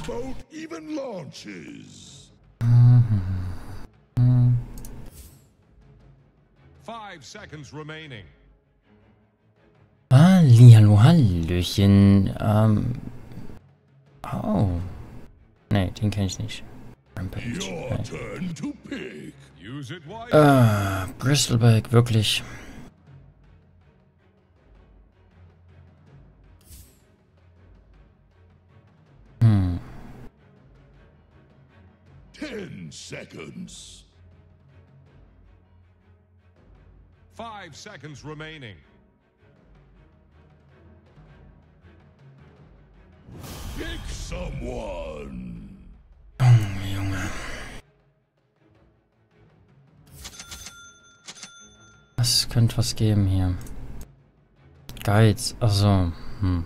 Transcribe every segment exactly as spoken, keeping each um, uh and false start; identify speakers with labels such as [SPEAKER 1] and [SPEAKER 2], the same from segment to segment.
[SPEAKER 1] boat even launches.
[SPEAKER 2] Five seconds remaining.
[SPEAKER 3] Hallihallo, Hallöchen. Ähm. Oh. Nee, den kenne ich nicht. Rampage.
[SPEAKER 1] Your
[SPEAKER 3] Nee.
[SPEAKER 1] turn to pick.
[SPEAKER 2] Use it wisely.
[SPEAKER 3] Äh, Bristleback, wirklich. Hm.
[SPEAKER 1] Ten seconds.
[SPEAKER 2] Five seconds remaining.
[SPEAKER 1] Pick someone.
[SPEAKER 3] Junge, Junge. Es könnte was geben hier. Guides, also, hm.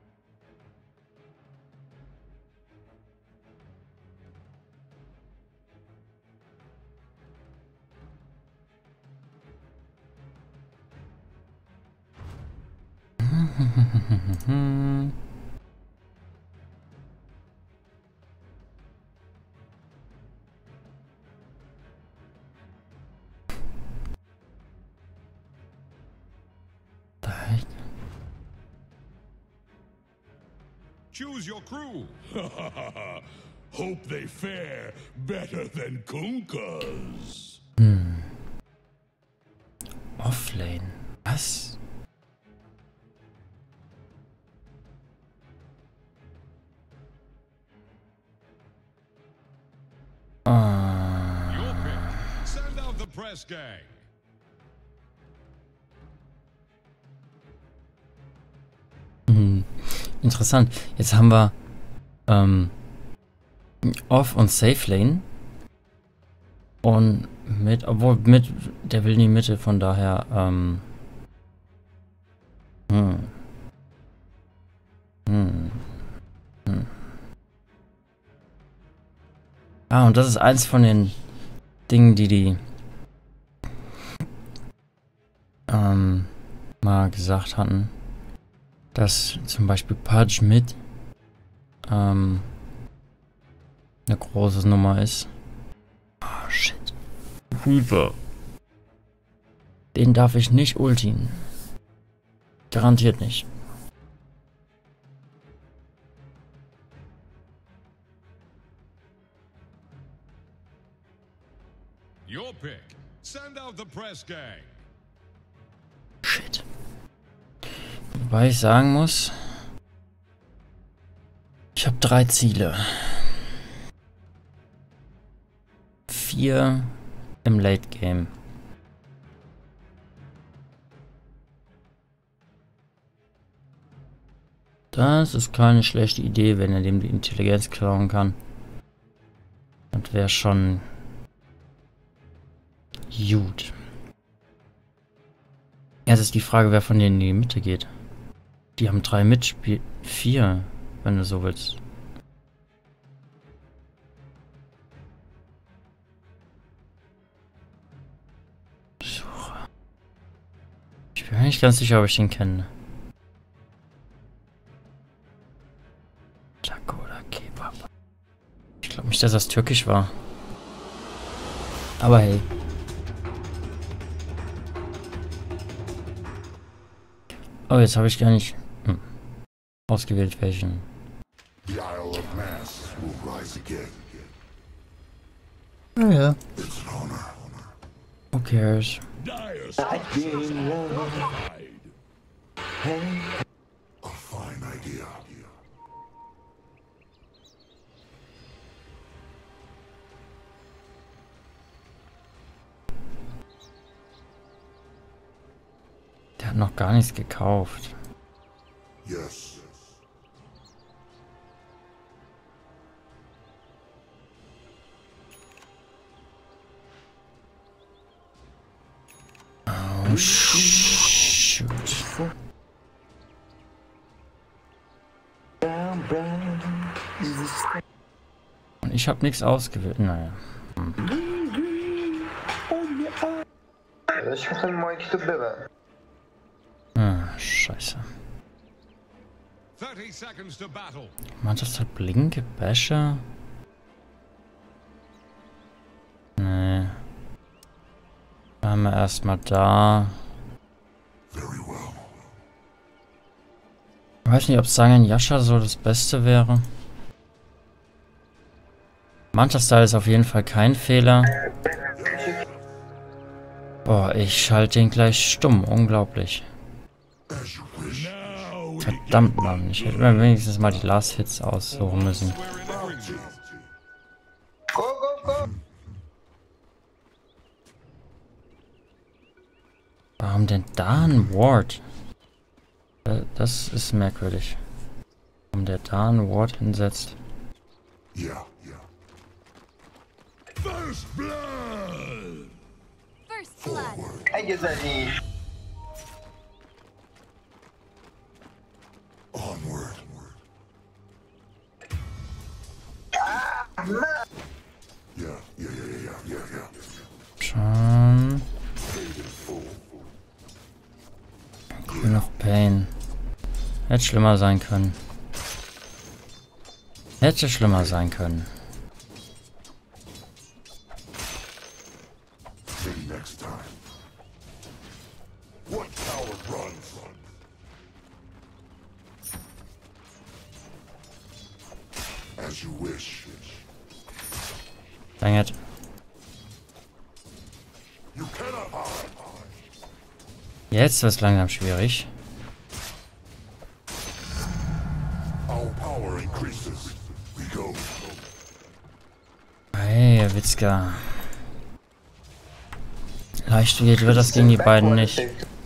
[SPEAKER 3] The heck?
[SPEAKER 2] Choose your crew.
[SPEAKER 1] Hope they fare better than Kunkas.
[SPEAKER 3] Hm. Offlane. Was? Ah.
[SPEAKER 2] Your pick. Send out the press gang.
[SPEAKER 3] Mhm. Interessant. Jetzt haben wir ähm, Off und Safe Lane. Und mit, obwohl mit, der will in die Mitte, von daher, ähm, hm. Hm. Hm. Ah, und das ist eins von den Dingen, die die ähm, mal gesagt hatten, dass zum Beispiel Pudge mit ähm, eine große Nummer ist. Ah, shit. Reaver. Den darf ich nicht ultien. Garantiert nicht.
[SPEAKER 2] Your pick. Send out the press gang.
[SPEAKER 3] Shit. Wobei ich sagen muss, ich habe drei Ziele. Vier im Late Game. Das ist keine schlechte Idee, wenn er dem die Intelligenz klauen kann. Das wäre schon gut. Jetzt ist die Frage, wer von denen in die Mitte geht. Die haben drei Mitspiel... Vier, wenn du so willst. Suche. Ich bin mir nicht ganz sicher, ob ich den kenne. Taco oder Kebab. Ich glaube nicht, dass das türkisch war. Aber hey. Oh, jetzt habe ich gar nicht hm, ausgewählt, welchen.
[SPEAKER 1] The Isle of Mass will rise again.
[SPEAKER 3] Ah ja.
[SPEAKER 1] It's an honor.
[SPEAKER 3] Who cares?
[SPEAKER 1] Dire structures are fortified. A fine idea.
[SPEAKER 3] Der hat noch gar nichts gekauft.
[SPEAKER 1] Yes.
[SPEAKER 3] Oh, shoot. Und ich habe nichts ausgewählt. Naja. Hm.
[SPEAKER 4] Jeszcze ten moje kito były.
[SPEAKER 3] Ah, scheiße.
[SPEAKER 2] thirty seconds to battle.
[SPEAKER 3] Manchester Blinke, Basher? Nee. Bleiben wir erstmal da.
[SPEAKER 1] Very well.
[SPEAKER 3] Ich weiß nicht, ob Sangen Yasha so das Beste wäre. Manchester ist auf jeden Fall kein Fehler. Boah, ich schalte den gleich stumm. Unglaublich.
[SPEAKER 1] As you wish.
[SPEAKER 3] Verdammt, Mann. Ich hätte mir wenigstens mal die Last Hits aussuchen müssen.
[SPEAKER 2] We're in agreement.
[SPEAKER 4] Go, go, go!
[SPEAKER 3] Warum denn da ein Ward? Äh, Das ist merkwürdig. Warum der da ein Ward hinsetzt.
[SPEAKER 1] Yeah, yeah.
[SPEAKER 2] First blood.
[SPEAKER 5] First blood.
[SPEAKER 4] Ay, güzelliği.
[SPEAKER 1] Onward. Yeah, yeah, yeah, yeah, yeah, yeah.
[SPEAKER 3] Schon. Queen of Pain. Hätte schlimmer sein können. Hätte schlimmer sein können.
[SPEAKER 1] Maybe next time. What coward runs? As you wish.
[SPEAKER 3] Dang it.
[SPEAKER 1] You cannot hide.
[SPEAKER 3] Jetzt wird es langsam schwierig.
[SPEAKER 1] Our power increases. We go.
[SPEAKER 3] Hey, Witzka. Leicht geht wird das gegen die beiden nicht.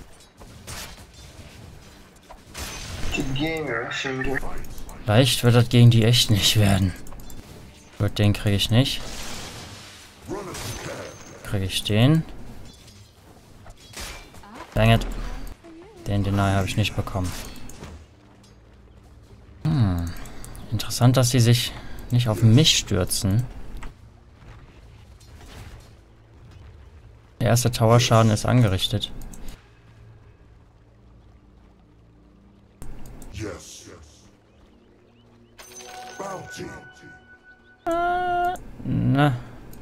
[SPEAKER 4] Gamer şimdi.
[SPEAKER 3] Leicht wird das gegen die echt nicht werden. Gut, den kriege ich nicht. Kriege ich den? Dang it. Den Deny habe ich nicht bekommen. Hm. Interessant, dass sie sich nicht auf mich stürzen. Der erste Tower-Schaden ist angerichtet.
[SPEAKER 1] Yes, yes. Bounty.
[SPEAKER 3] Na,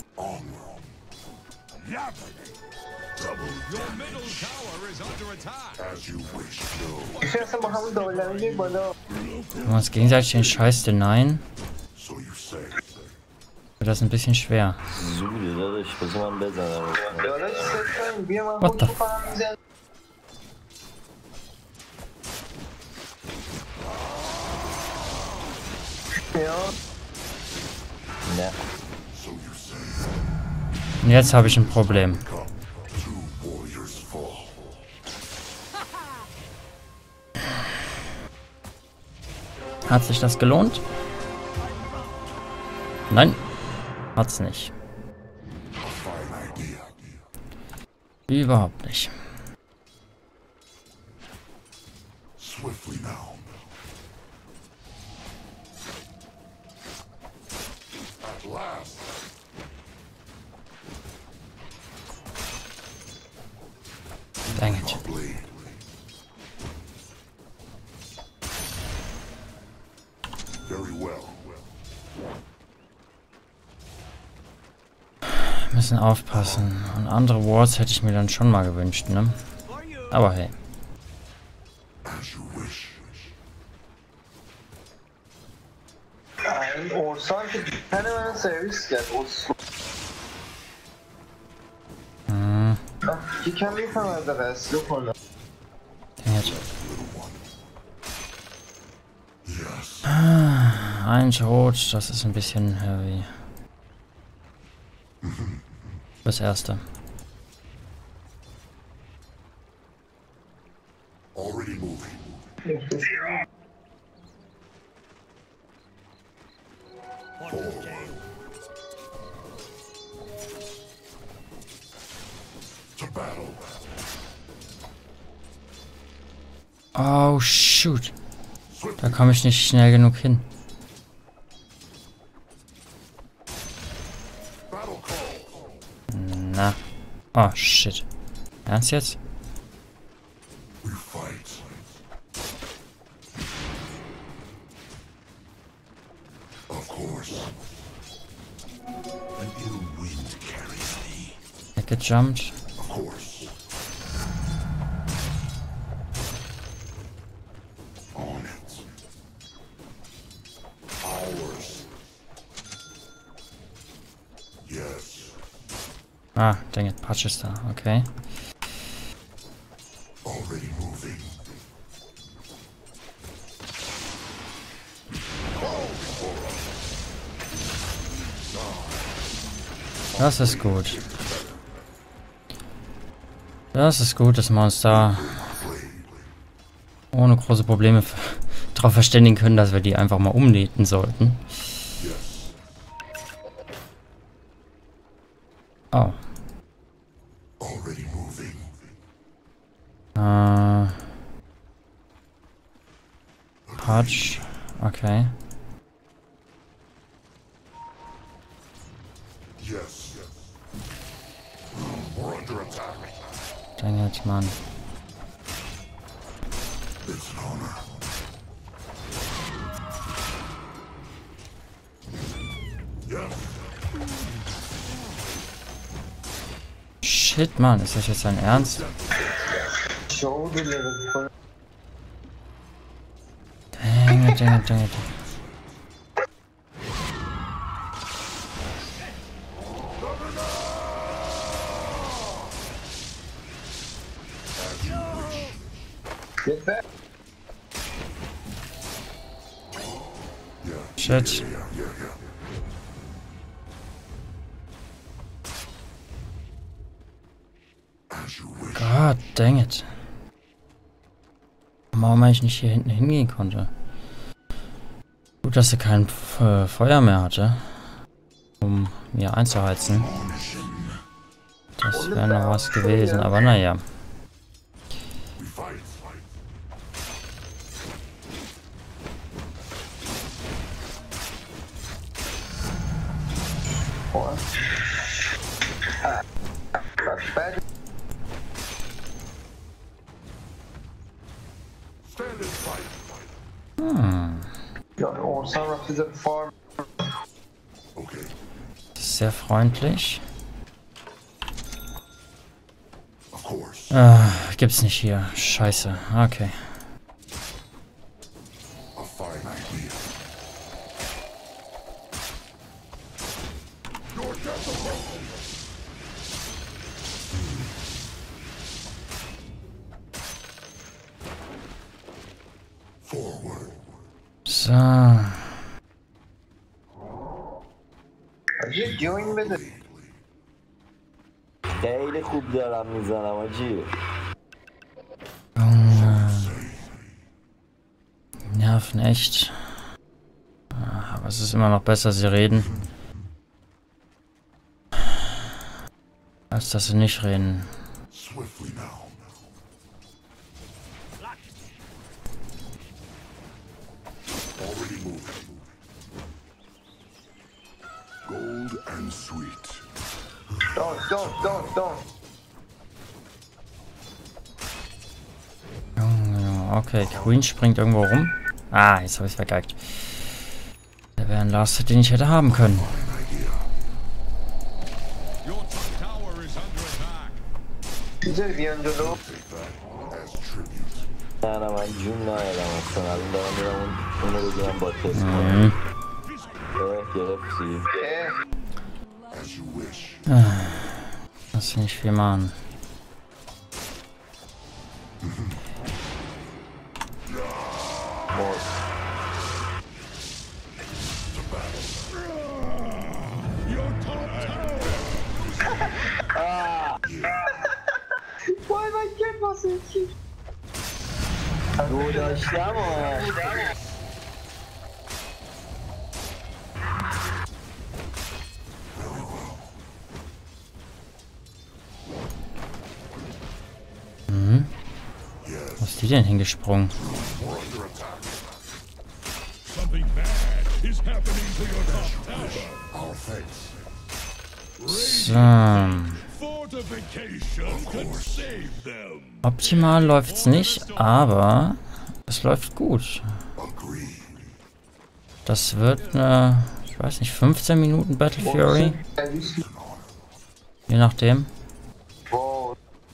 [SPEAKER 2] Your middle tower is under attack.
[SPEAKER 1] As you wish. No.
[SPEAKER 4] İstersen bakalım dolarlanacak bana.
[SPEAKER 3] wenn wir uns gegenseitig den Scheiß denyen,
[SPEAKER 1] So you say.
[SPEAKER 3] wird das ein bisschen schwer.
[SPEAKER 6] Zuli dadaş o zaman bez alalım.
[SPEAKER 4] Dolar istersen bir hemen
[SPEAKER 3] What the
[SPEAKER 4] boşu falan güzel. Ja.
[SPEAKER 6] Ne?
[SPEAKER 1] So you say.
[SPEAKER 3] Und jetzt habe ich ein Problem.
[SPEAKER 1] Come. Two warriors fall.
[SPEAKER 3] Hat sich das gelohnt? Nein, hat's nicht.
[SPEAKER 1] A fine idea.
[SPEAKER 3] Überhaupt nicht.
[SPEAKER 1] Swiftly now. At last.
[SPEAKER 3] Dang it.
[SPEAKER 1] Blade. Very well.
[SPEAKER 3] Wir müssen aufpassen. Und andere Wards hätte ich mir dann schon mal gewünscht, ne? Aber hey.
[SPEAKER 1] As you wish.
[SPEAKER 4] Yani olsan ki bir tane bana servis gel olsun.
[SPEAKER 3] Hm,
[SPEAKER 4] Bak die kann mir von der Rest, look on.
[SPEAKER 3] dang it.
[SPEAKER 1] Yes.
[SPEAKER 3] Ein Tod, das ist ein bisschen heavy. Das erste.
[SPEAKER 1] Already moving. Forward. To battle.
[SPEAKER 3] Oh, shoot. Da komme ich nicht schnell genug hin.
[SPEAKER 1] Battle call.
[SPEAKER 3] Na. Oh, shit. Ernst jetzt?
[SPEAKER 1] We fight. An ill wind carries thee.
[SPEAKER 3] Weggejumpt.
[SPEAKER 1] Of course. On it. Ours. Yes.
[SPEAKER 3] Ah, dang it, Patch ist da. Okay.
[SPEAKER 1] Already moving.
[SPEAKER 3] Das ist gut. Das ist gut, dass wir uns da ohne große Probleme darauf verständigen können, dass wir die einfach mal umnieten sollten. Oh.
[SPEAKER 1] Already moving.
[SPEAKER 3] Äh. Patch. Okay.
[SPEAKER 1] Yes. We're under attack.
[SPEAKER 3] Dang it, Mann.
[SPEAKER 1] It's an honor. Yes.
[SPEAKER 3] Shit, Mann, ist das jetzt dein Ernst?
[SPEAKER 4] Show delivered.
[SPEAKER 3] Dang it, dang it, dang it.
[SPEAKER 4] Get back.
[SPEAKER 3] Shit.
[SPEAKER 1] Yeah, yeah, yeah. As you wish.
[SPEAKER 3] God dang it. Warum ich nicht hier hinten hingehen konnte. Gut, dass er kein äh, Feuer mehr hatte, um mir einzuheizen. Das wäre noch was gewesen, aber naja.
[SPEAKER 1] We fight.
[SPEAKER 4] What? Ah. Bad.
[SPEAKER 1] Stand and fight.
[SPEAKER 3] Hm.
[SPEAKER 4] Ja, Orsa represent farm.
[SPEAKER 1] Okay.
[SPEAKER 3] Das ist sehr freundlich.
[SPEAKER 1] Of course.
[SPEAKER 3] Ah, gibt's nicht hier. Scheiße. Okay.
[SPEAKER 1] A fine idea. Your death alone. Forward.
[SPEAKER 3] So.
[SPEAKER 4] Are you doing with it?
[SPEAKER 6] خیلی خوب دارم میزنم آجی.
[SPEAKER 3] Junge. Nerven echt. Ah, aber es ist immer noch besser, sie reden. Als dass sie nicht reden.
[SPEAKER 1] Swiftly now. Already moving. Gold and sweet.
[SPEAKER 4] Don't, don't, don't, don't.
[SPEAKER 3] Junge, Junge. Okay, Queen springt irgendwo rum. Ah, jetzt habe ich es vergeigt. Der wäre ein Last Hit, den ich hätte haben können.
[SPEAKER 2] Your top tower is under attack.
[SPEAKER 4] Güzel bir önce low.
[SPEAKER 1] Take that as tribute.
[SPEAKER 6] نه نه من جون نایدم اصلا الان دارم میرم اون اونو بگیرم با تست
[SPEAKER 3] Mhm.
[SPEAKER 6] اه گرفتی.
[SPEAKER 4] Eh.
[SPEAKER 1] As you wish.
[SPEAKER 3] Lass nicht viel machen.
[SPEAKER 6] Mord.
[SPEAKER 4] Why am I get myself?
[SPEAKER 6] رو داشتم آه.
[SPEAKER 3] Mhm. Wo ist die denn hingesprungen?
[SPEAKER 1] We're under attack.
[SPEAKER 2] Something bad is happening to your top tower.
[SPEAKER 1] Our thanks.
[SPEAKER 3] So.
[SPEAKER 2] Fortification can save them.
[SPEAKER 3] Optimal läuft's nicht, aber es läuft gut.
[SPEAKER 1] Agreed.
[SPEAKER 3] Das wird eine Ich weiß nicht, fünfzehn Minuten Battle Fury? Je nachdem.
[SPEAKER 4] Wow.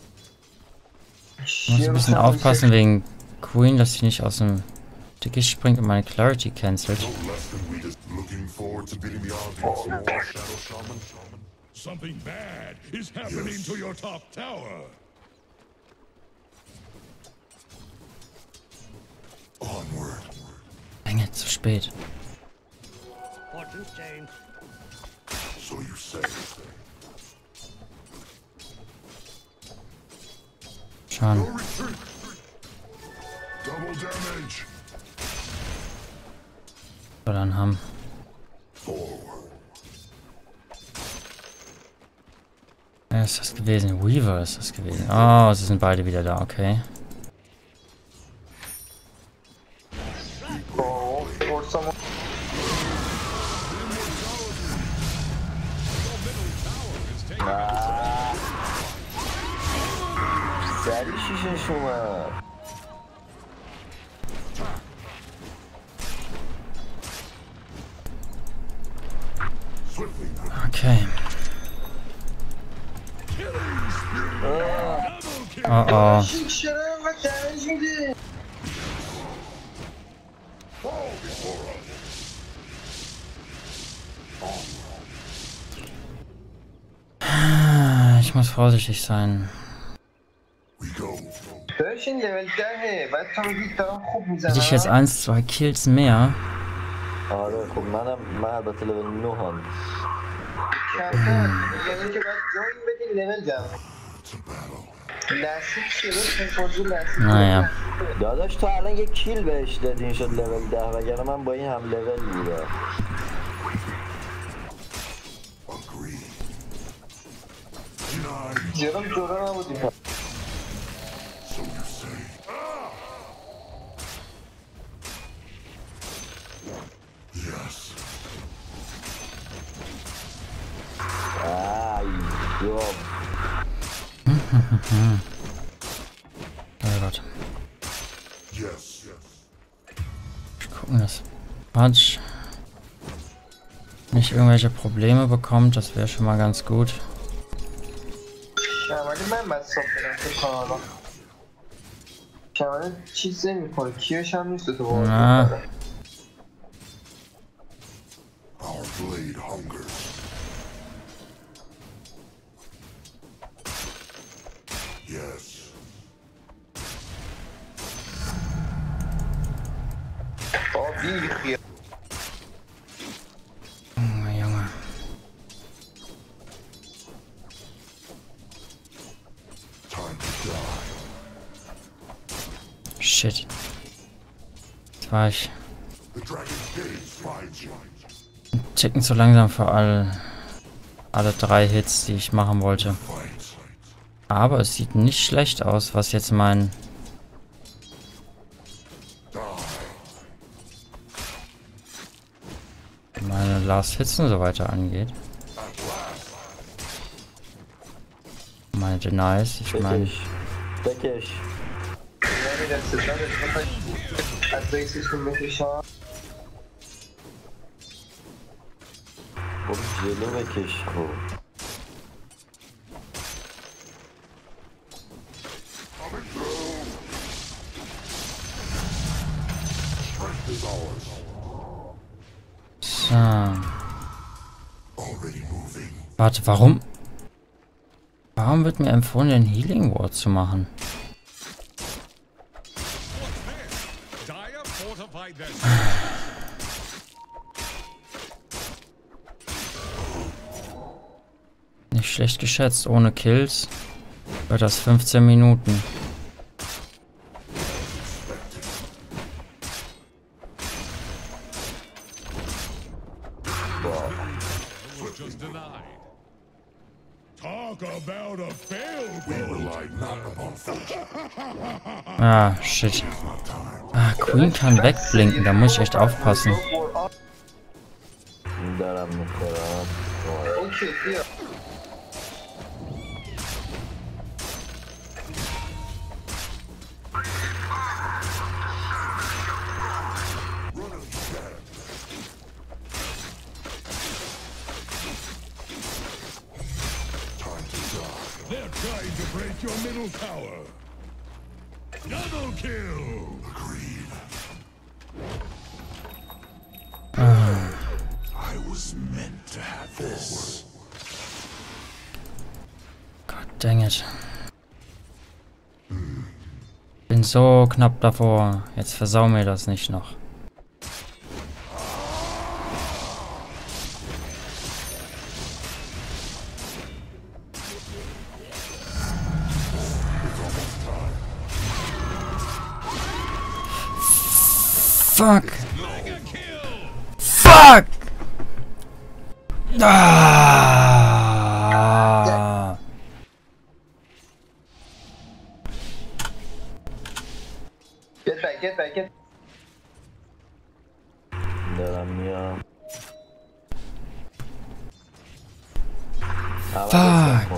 [SPEAKER 3] Ich muss ein bisschen aufpassen wegen Queen, dass sie nicht aus dem Dickicht springt und meine Clarity cancelt.
[SPEAKER 1] No less than we just looking forward to beating the odds once more, Shadow Shaman.
[SPEAKER 2] Something bad is happening to your top tower.
[SPEAKER 1] Onward.
[SPEAKER 3] Enge, zu spät.
[SPEAKER 1] So you say.
[SPEAKER 3] Schon.
[SPEAKER 1] No retreat. Double damage.
[SPEAKER 3] So, dann haben.
[SPEAKER 1] Forward.
[SPEAKER 3] Ja, ist das gewesen? Weaver ist das gewesen. Oh, sie sind beide wieder da, okay.
[SPEAKER 4] Oh, or someone.
[SPEAKER 6] سری شیشش اومد.
[SPEAKER 1] Swiftly.
[SPEAKER 3] Okay. Oh oh.
[SPEAKER 4] چرا انقدر دمیج میده؟
[SPEAKER 1] Fall before us.
[SPEAKER 3] Ich muss vorsichtig sein.
[SPEAKER 1] We go.
[SPEAKER 4] داشت این لول دهه بعد تا میگید دارم خوب
[SPEAKER 3] Hätte ich jetzt
[SPEAKER 4] میزنم.
[SPEAKER 3] eins, zwei Kills mehr.
[SPEAKER 6] آره خب منم من البته لول نه هم.
[SPEAKER 4] کمتر یعنی که باید جوین بدین لول جمع.
[SPEAKER 1] It's a battle.
[SPEAKER 4] لحظه چیه؟ بسید لحظه.
[SPEAKER 3] Naja.
[SPEAKER 6] داداش تو الان یک کیل بهش دادین شد لول ده وگرنه من با این هم لول بودم.
[SPEAKER 1] Agree. Denied.
[SPEAKER 4] جرم جورا نبودیم.
[SPEAKER 1] So you say. Yes.
[SPEAKER 6] Ay yok.
[SPEAKER 3] Oh Gott.
[SPEAKER 1] Yes.
[SPEAKER 3] Ich gucken, dass Punch nicht irgendwelche Probleme bekommt. Das wäre schon mal ganz gut.
[SPEAKER 4] شمالی من باید صاف بدم تو کانالا. شمالی چیز نمیکنه کیوش هم نیست تو
[SPEAKER 3] نه.
[SPEAKER 4] باید.
[SPEAKER 1] Our blade hungers. Yes.
[SPEAKER 4] آه بی خیال.
[SPEAKER 3] Junge, Junge.
[SPEAKER 1] Time to die.
[SPEAKER 3] Shit. Jetzt war ich
[SPEAKER 1] The dragon's gaze finds you.
[SPEAKER 3] einen Ticken zu langsam für alle, alle drei Hits, die ich machen wollte.
[SPEAKER 1] Fight.
[SPEAKER 3] Aber es sieht nicht schlecht aus, was jetzt mein... meine Last Hits und so weiter angeht. Meine Denies, ich meine...
[SPEAKER 6] بکش. بکش.
[SPEAKER 4] نمیرسه دادش بخوای از بیسشون بکشم.
[SPEAKER 6] خب جلو بکش خب.
[SPEAKER 1] Strength is ours.
[SPEAKER 3] So.
[SPEAKER 1] Already moving.
[SPEAKER 3] Warte, warum? Warum wird mir empfohlen, den Healing Ward zu machen?
[SPEAKER 2] Dire fortified their
[SPEAKER 3] Nicht schlecht geschätzt, ohne Kills wird das fünfzehn Minuten.
[SPEAKER 2] just denied. Talk about a fail,
[SPEAKER 1] We
[SPEAKER 2] bro.
[SPEAKER 1] rely not upon fortune.
[SPEAKER 3] Ah, shit. Ah, Queen kann wegblinken, da muss ich echt aufpassen.
[SPEAKER 6] دارم میخورم.
[SPEAKER 4] اوکی بیا.
[SPEAKER 2] trying to break your middle tower. Double kill.
[SPEAKER 1] Agreed. I was meant to have this.
[SPEAKER 3] God dang it. Bin so knapp davor. Jetzt versau mir das nicht noch. Fuck! Fuck! Ah!
[SPEAKER 4] Get back, get back, get.
[SPEAKER 6] دارم میام.
[SPEAKER 3] Fuck!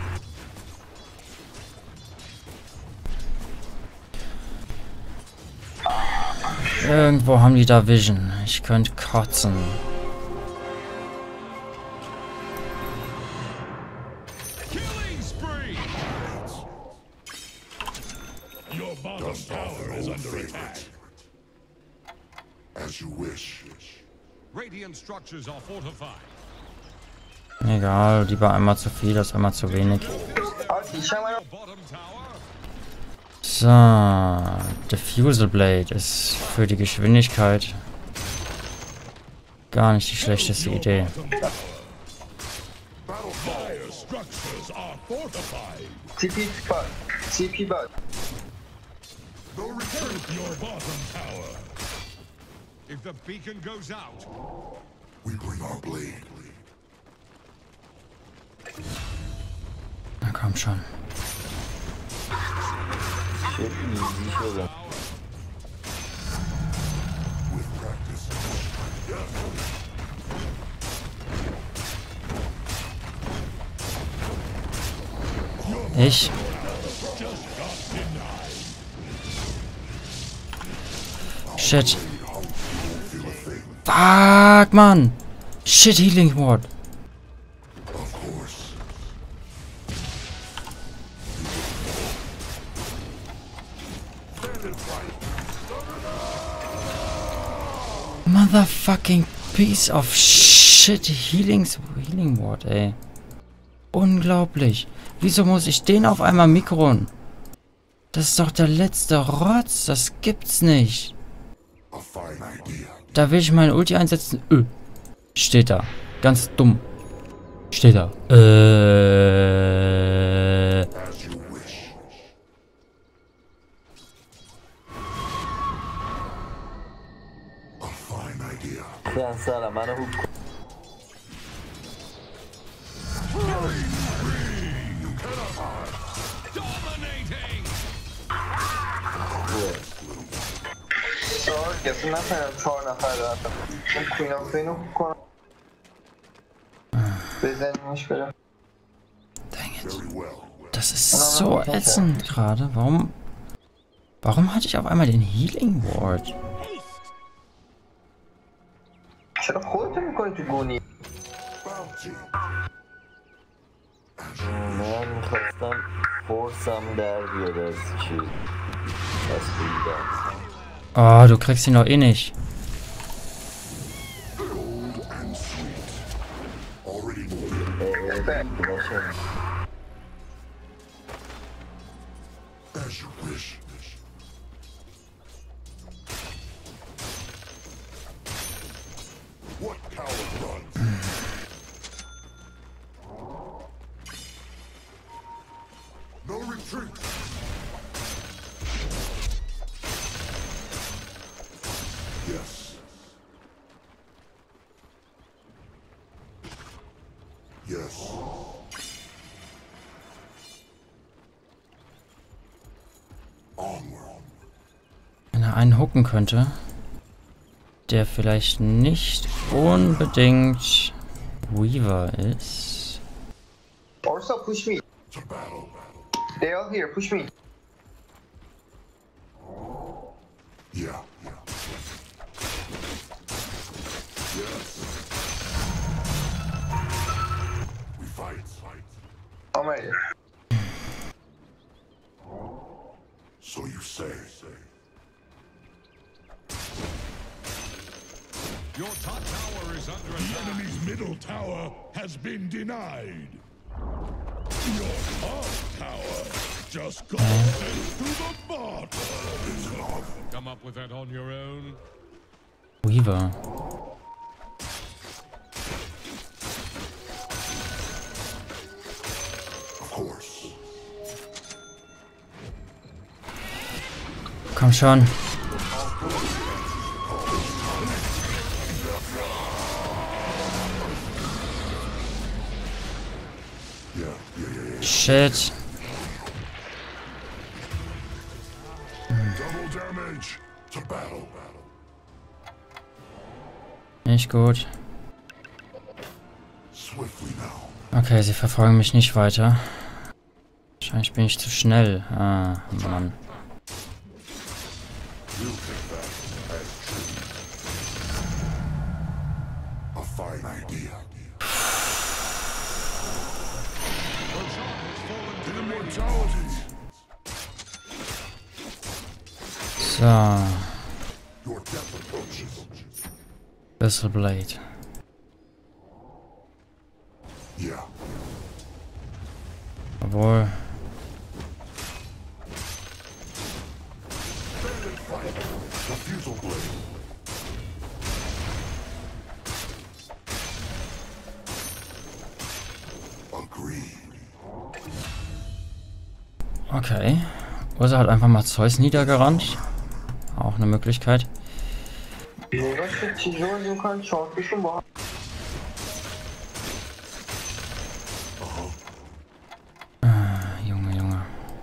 [SPEAKER 3] Irgendwo haben die da Vision. Ich könnte kotzen.
[SPEAKER 2] Killing spree. Your bottom
[SPEAKER 1] Dust off
[SPEAKER 2] tower
[SPEAKER 1] an
[SPEAKER 2] is
[SPEAKER 1] old
[SPEAKER 2] under attack.
[SPEAKER 1] favorite. As you wish.
[SPEAKER 2] Radiant structures are fortified.
[SPEAKER 3] Egal, lieber einmal zu viel als einmal zu wenig.
[SPEAKER 4] Alter, schau mal.
[SPEAKER 2] Your bottom tower.
[SPEAKER 3] So, Diffusal Blade ist für die Geschwindigkeit gar nicht die schlechteste Idee.
[SPEAKER 2] Fire structures are fortified.
[SPEAKER 4] C P bug, C P bug.
[SPEAKER 2] Your bottom tower. If the beacon goes out,
[SPEAKER 1] We bring our blade.
[SPEAKER 3] Na komm schon.
[SPEAKER 6] Shit, easy şöyle.
[SPEAKER 1] With practice.
[SPEAKER 3] Ich? Shit. Fuck, Mann. Shit, Healing Ward.
[SPEAKER 1] Of course.
[SPEAKER 3] Motherfucking piece of shit Healings, Healing Ward, ey. Unglaublich. Wieso muss ich den auf einmal mikron? Das ist doch der letzte Rotz. Das gibt's nicht.
[SPEAKER 1] A fine idea.
[SPEAKER 3] Da will ich meine Ulti einsetzen. Öh. Steht da. Ganz dumm. Steht da. Äh.
[SPEAKER 1] As you wish. A fine idea.
[SPEAKER 6] Sen sana bana hook.
[SPEAKER 2] dominating.
[SPEAKER 4] Så, گفتم نفرم چهار نفر دارم اون کوین آف اینو کنم بزنیمش برم
[SPEAKER 3] Dang it.
[SPEAKER 1] Very well.
[SPEAKER 3] Das ist so ätzend gerade. Warum... Warum hatte ich auf einmal den Healing Ward?
[SPEAKER 4] چرا خودتو میکنی تو گونی
[SPEAKER 1] Bounty.
[SPEAKER 6] من میخواستم فورسم در بیاد از چیز از بیدم
[SPEAKER 3] Oh, du kriegst ihn doch eh nicht.
[SPEAKER 1] Cold and sweet. Already moving.
[SPEAKER 6] باشم
[SPEAKER 1] As you wish. What coward runs? No retreat. Yes. Yes. Onward.
[SPEAKER 3] Wenn er einen hooken könnte, der vielleicht nicht unbedingt Weaver ist.
[SPEAKER 4] Also push me
[SPEAKER 1] To battle.
[SPEAKER 4] they are here push me
[SPEAKER 1] Yeah. Yeah. Yes. We fight. Fight.
[SPEAKER 4] I'm ready
[SPEAKER 1] So you say.
[SPEAKER 2] Your top tower is under attack. The enemy's middle tower has been denied. Your top tower just got sent to the bottom. Come up with that on your own.
[SPEAKER 3] Weaver.
[SPEAKER 1] Of course.
[SPEAKER 3] Komm schon.
[SPEAKER 1] Yeah, yeah, yeah, yeah.
[SPEAKER 3] Shit.
[SPEAKER 1] Double damage. To battle.
[SPEAKER 3] Nicht gut.
[SPEAKER 1] Swiftly now.
[SPEAKER 3] Okay, sie verfolgen mich nicht weiter. Wahrscheinlich bin ich zu schnell. Ah, Mann.
[SPEAKER 1] We'll take that as true. A fine idea. Immortality.
[SPEAKER 3] So.
[SPEAKER 1] Your death approaches.
[SPEAKER 3] Whistle Blade.
[SPEAKER 1] Yeah.
[SPEAKER 3] Obwohl.
[SPEAKER 1] Refusal blade. Agreed.
[SPEAKER 3] Okay. Ursa hat einfach mal Zeus niedergerannt. Auch eine Möglichkeit.
[SPEAKER 4] Uğraştık çiziyor yukarı çarpışın bu.
[SPEAKER 3] Ah, Junge, Junge.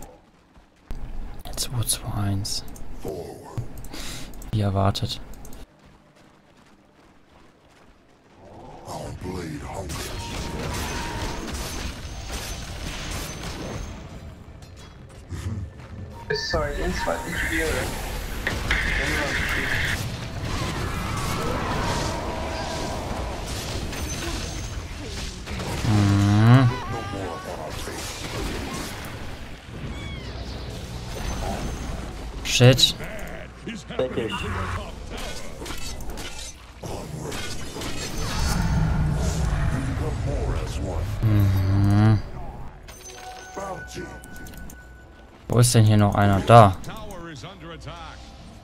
[SPEAKER 3] zwei zwei eins.
[SPEAKER 1] Forward.
[SPEAKER 3] Wie erwartet.
[SPEAKER 1] Our blade hungers.
[SPEAKER 4] Sorry, ins war nicht schwierig.
[SPEAKER 3] Mhm.
[SPEAKER 1] No more upon our face.
[SPEAKER 3] Shit.
[SPEAKER 2] Is happening to your top
[SPEAKER 1] Onward. We become more as one.
[SPEAKER 3] Mhm.
[SPEAKER 1] Bounty.
[SPEAKER 3] Wo ist denn hier noch einer? Da.
[SPEAKER 2] tower is under attack.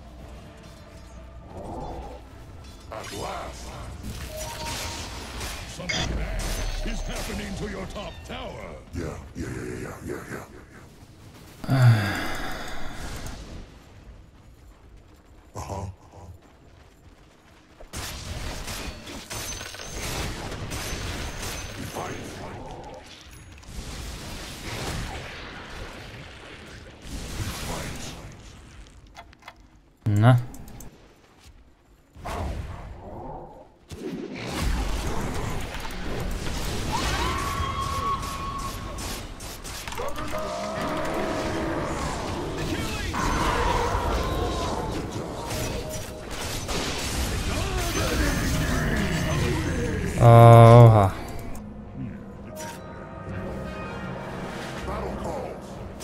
[SPEAKER 1] At last.
[SPEAKER 2] Something bad is happening to your top tower.
[SPEAKER 1] Yeah, yeah, yeah, yeah, yeah, yeah, yeah. Uh-huh. We fight. We fight.
[SPEAKER 3] Na. Oha.
[SPEAKER 1] Battle calls.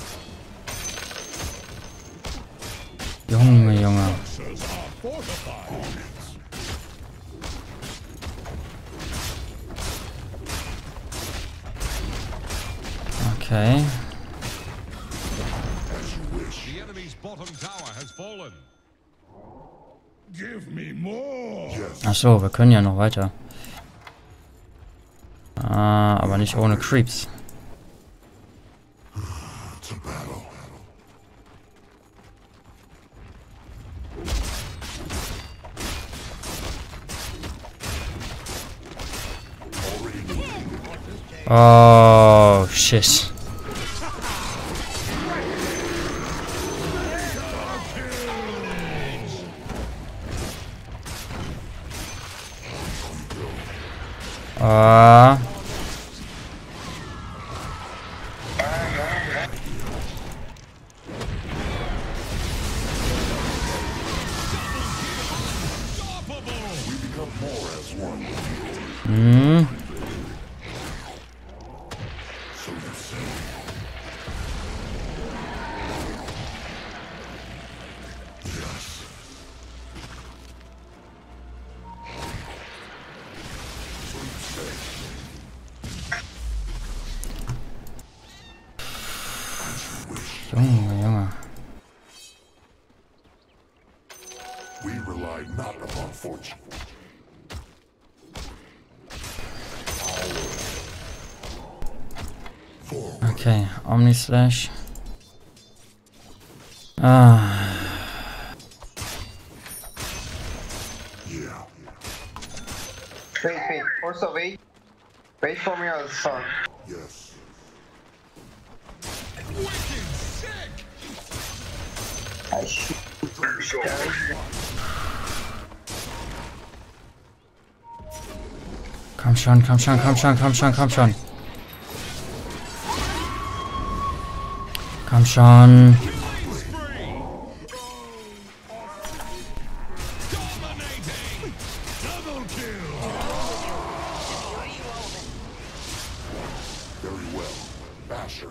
[SPEAKER 3] Junge, Junge.
[SPEAKER 2] Says are fortified.
[SPEAKER 3] Okay.
[SPEAKER 1] As you wish.
[SPEAKER 2] The enemy's bottom tower has fallen. Give me more.
[SPEAKER 1] Yes.
[SPEAKER 3] Ach so, wir können ja noch weiter. Ah, aber nicht ohne Creeps.
[SPEAKER 1] To battle. Already knew.
[SPEAKER 3] Oh, shit. Ah.
[SPEAKER 1] We become more as one.
[SPEAKER 3] Hm.
[SPEAKER 1] So you say.
[SPEAKER 3] Junge, Junge.
[SPEAKER 1] We rely not upon fortune.
[SPEAKER 3] Okay, Omni-Slash. Ah.
[SPEAKER 1] Yeah.
[SPEAKER 4] Wait, wait. Also, wait. Wait for me on the sun.
[SPEAKER 1] Yes.
[SPEAKER 4] I shoot.
[SPEAKER 3] Komm schon, komm schon, komm schon, komm schon, komm schon. Komm schon.
[SPEAKER 1] Very well. Basher.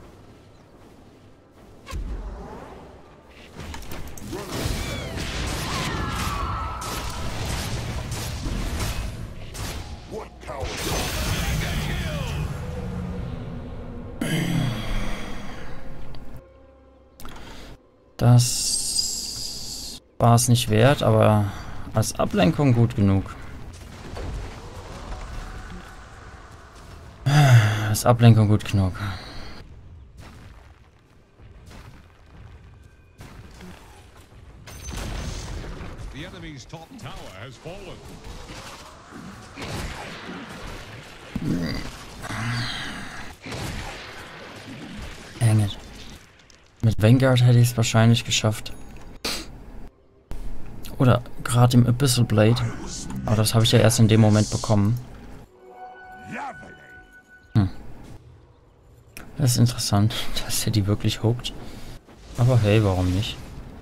[SPEAKER 1] What coward?
[SPEAKER 3] Das war es nicht wert, aber als Ablenkung gut genug. Als Ablenkung gut genug.
[SPEAKER 2] The enemy's top tower has fallen.
[SPEAKER 3] Dang it. Mit Vanguard hätte ich es wahrscheinlich geschafft. Oder gerade im Abyssal Blade. Aber das habe ich ja erst in dem Moment bekommen. Hm. Das ist interessant, dass er die wirklich hookt. Aber hey, warum nicht?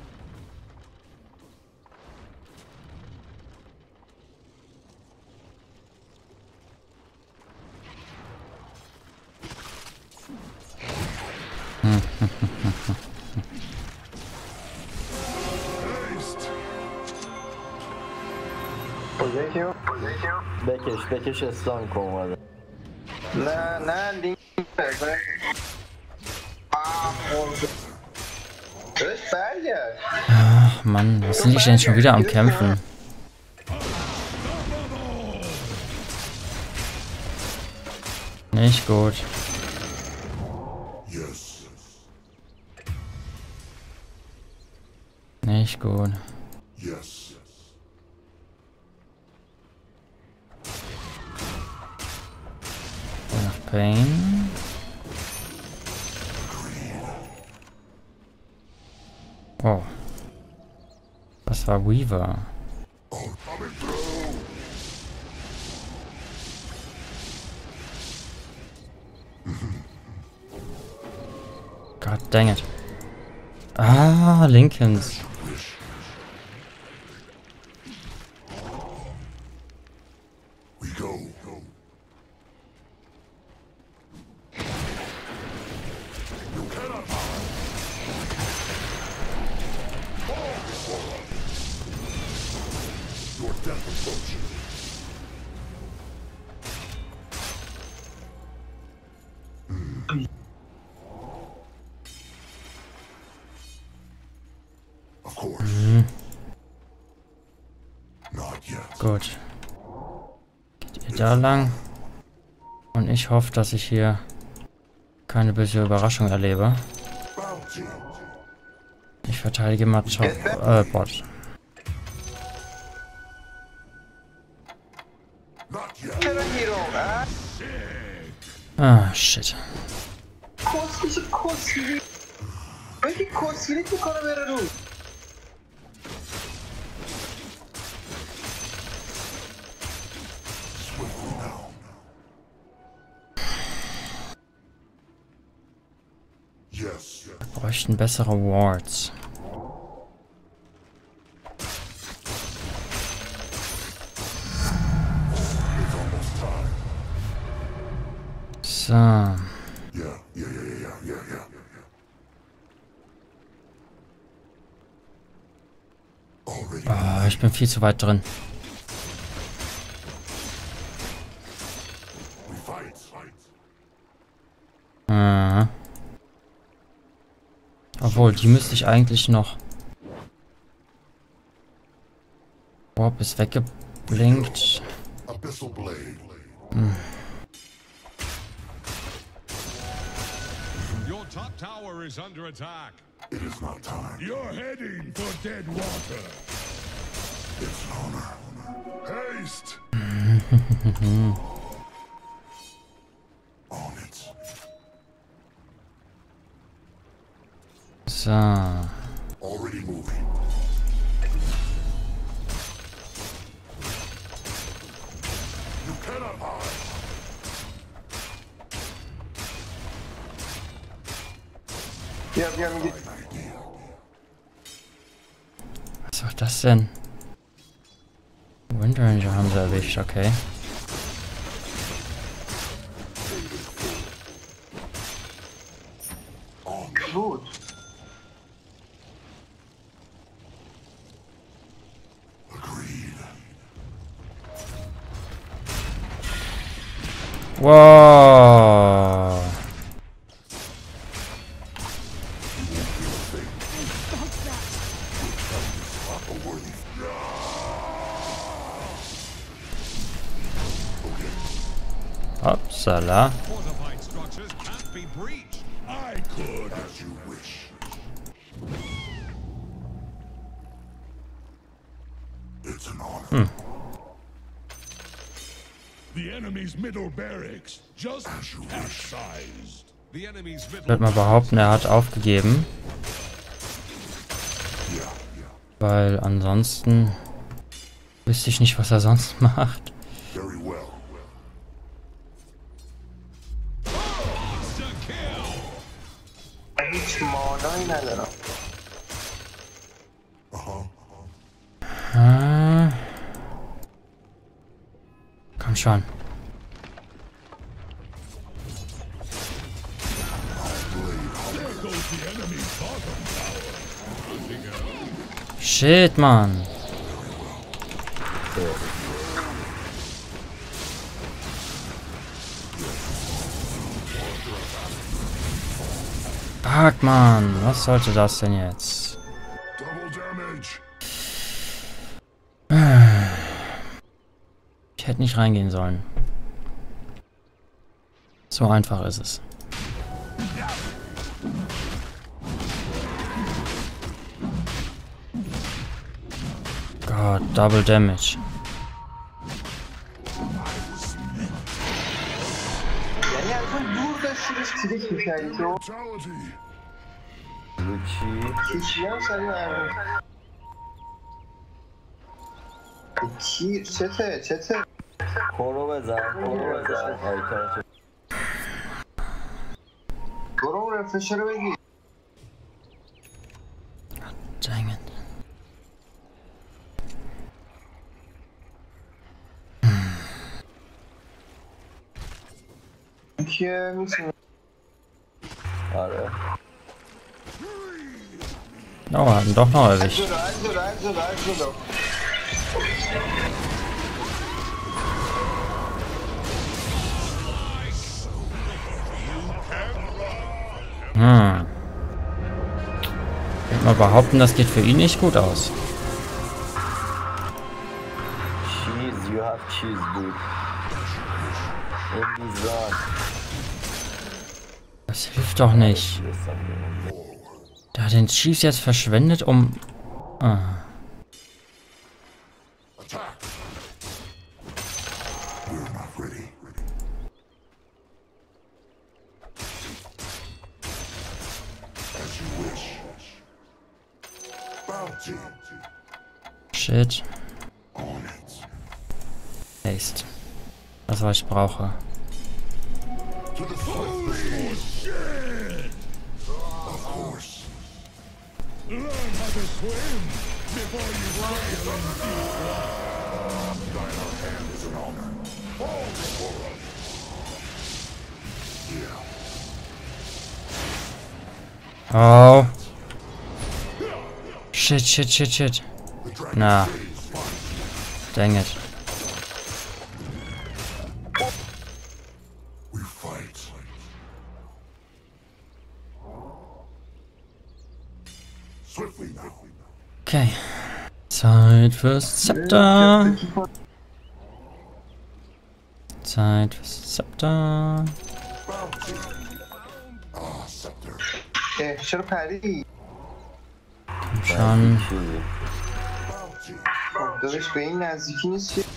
[SPEAKER 4] Position.
[SPEAKER 6] بکش بکش استان کن اومده.
[SPEAKER 4] نه نه لینک بزن. آه خورد. داداش برگرد.
[SPEAKER 3] Ach Mann, was sind die denn schon wieder am Kämpfen? Nicht gut.
[SPEAKER 1] Yes.
[SPEAKER 3] Nicht gut.
[SPEAKER 1] Yes.
[SPEAKER 3] Enough pain. Oh. Das war Weaver.
[SPEAKER 1] Oh, coming through.
[SPEAKER 3] God dang it. Ah, Lincolns.
[SPEAKER 1] We go. You cannot hide. Your death approaches. Of course. Not yet.
[SPEAKER 3] Gut. Geht ihr da lang? Und ich hoffe, dass ich hier keine böse Überraschung erlebe.
[SPEAKER 1] Bounty.
[SPEAKER 3] Ich verteidige mal Top, äh, Bot.
[SPEAKER 1] Not yet.
[SPEAKER 4] چرا هیرو؟
[SPEAKER 3] Ah, shit.
[SPEAKER 4] کسکش کسکیلی. بگی کسکیلی میکنه بره رو.
[SPEAKER 1] Swiftly now. Yes.
[SPEAKER 3] Wir bräuchten bessere Wards.
[SPEAKER 1] It's almost time.
[SPEAKER 3] So.
[SPEAKER 1] Yeah. Yeah. Yeah. Yeah. Yeah. Yeah. Yeah. Already.
[SPEAKER 3] Ah, ich bin viel zu weit drin. Mhm. Obwohl, die müsste ich eigentlich noch... Warp ist weggeblinkt. Hm.
[SPEAKER 2] Your top tower is under attack.
[SPEAKER 1] It is not time.
[SPEAKER 2] You're heading for dead water.
[SPEAKER 1] It's honor.
[SPEAKER 2] Haste!
[SPEAKER 1] On it.
[SPEAKER 3] So.
[SPEAKER 1] Already moving. You cannot hide.
[SPEAKER 4] Ja, wir haben die...
[SPEAKER 3] Was war das denn? Windranger haben sie erwischt, okay.
[SPEAKER 4] Gut.
[SPEAKER 3] Wow. Upsala.
[SPEAKER 2] Fortified structures can't be breached. I could.
[SPEAKER 1] As you wish. It's an honor.
[SPEAKER 3] Hm.
[SPEAKER 2] The enemy's middle barracks just capsized. The enemy's
[SPEAKER 3] Ich
[SPEAKER 2] middle
[SPEAKER 3] würde mal behaupten, er hat aufgegeben. Weil ansonsten wüsste ich nicht, was er sonst macht.
[SPEAKER 1] Very well.
[SPEAKER 4] هیچ مانایی ندارم.
[SPEAKER 3] Ah. Komm schon. Shit, Mann. Fuck, Mann. Was sollte das denn jetzt?
[SPEAKER 1] Double damage.
[SPEAKER 3] Ich hätte nicht reingehen sollen. So einfach ist es. Gott, Double Damage.
[SPEAKER 4] یعنی اصلا دور داشتیش تریک میکردی تو؟
[SPEAKER 1] Brutality.
[SPEAKER 6] Luci.
[SPEAKER 4] کشی هم سریع مردم. تیر چته چته؟
[SPEAKER 6] کورو بزن کورو بزن آیتم
[SPEAKER 4] برو اون رفرشه رو بگیر.
[SPEAKER 3] Dang it.
[SPEAKER 4] که میتونه
[SPEAKER 6] آره
[SPEAKER 3] Oh, wir hatten doch noch erwischt.
[SPEAKER 4] جلو از جلو از جلو از جلو.
[SPEAKER 3] Hm. Ich würde mal behaupten, das geht für ihn nicht gut aus.
[SPEAKER 6] cheese you have cheese dude in the zone
[SPEAKER 3] Das hilft doch nicht. Der hat den Cheese jetzt verschwendet, um... Ah.
[SPEAKER 1] Attack. We're not ready. As you wish. Bounty.
[SPEAKER 3] Shit.
[SPEAKER 1] On it.
[SPEAKER 3] Haste. Das, was ich brauche.
[SPEAKER 1] To the swiftest horse. Of course.
[SPEAKER 2] learn how to swim before you sail in deep water.
[SPEAKER 1] Thine our hand is an honor. All before us. Yeah.
[SPEAKER 3] Oh. Shit, shit, shit, shit.
[SPEAKER 1] The dragon
[SPEAKER 3] Nah.
[SPEAKER 1] phase fine.
[SPEAKER 3] Dang it. Okay. Zeit fürs Zepter. Zeit fürs Zepter.
[SPEAKER 4] اه چرا پری؟
[SPEAKER 3] Komm schon.
[SPEAKER 4] داداش به این نزدیکی نیست که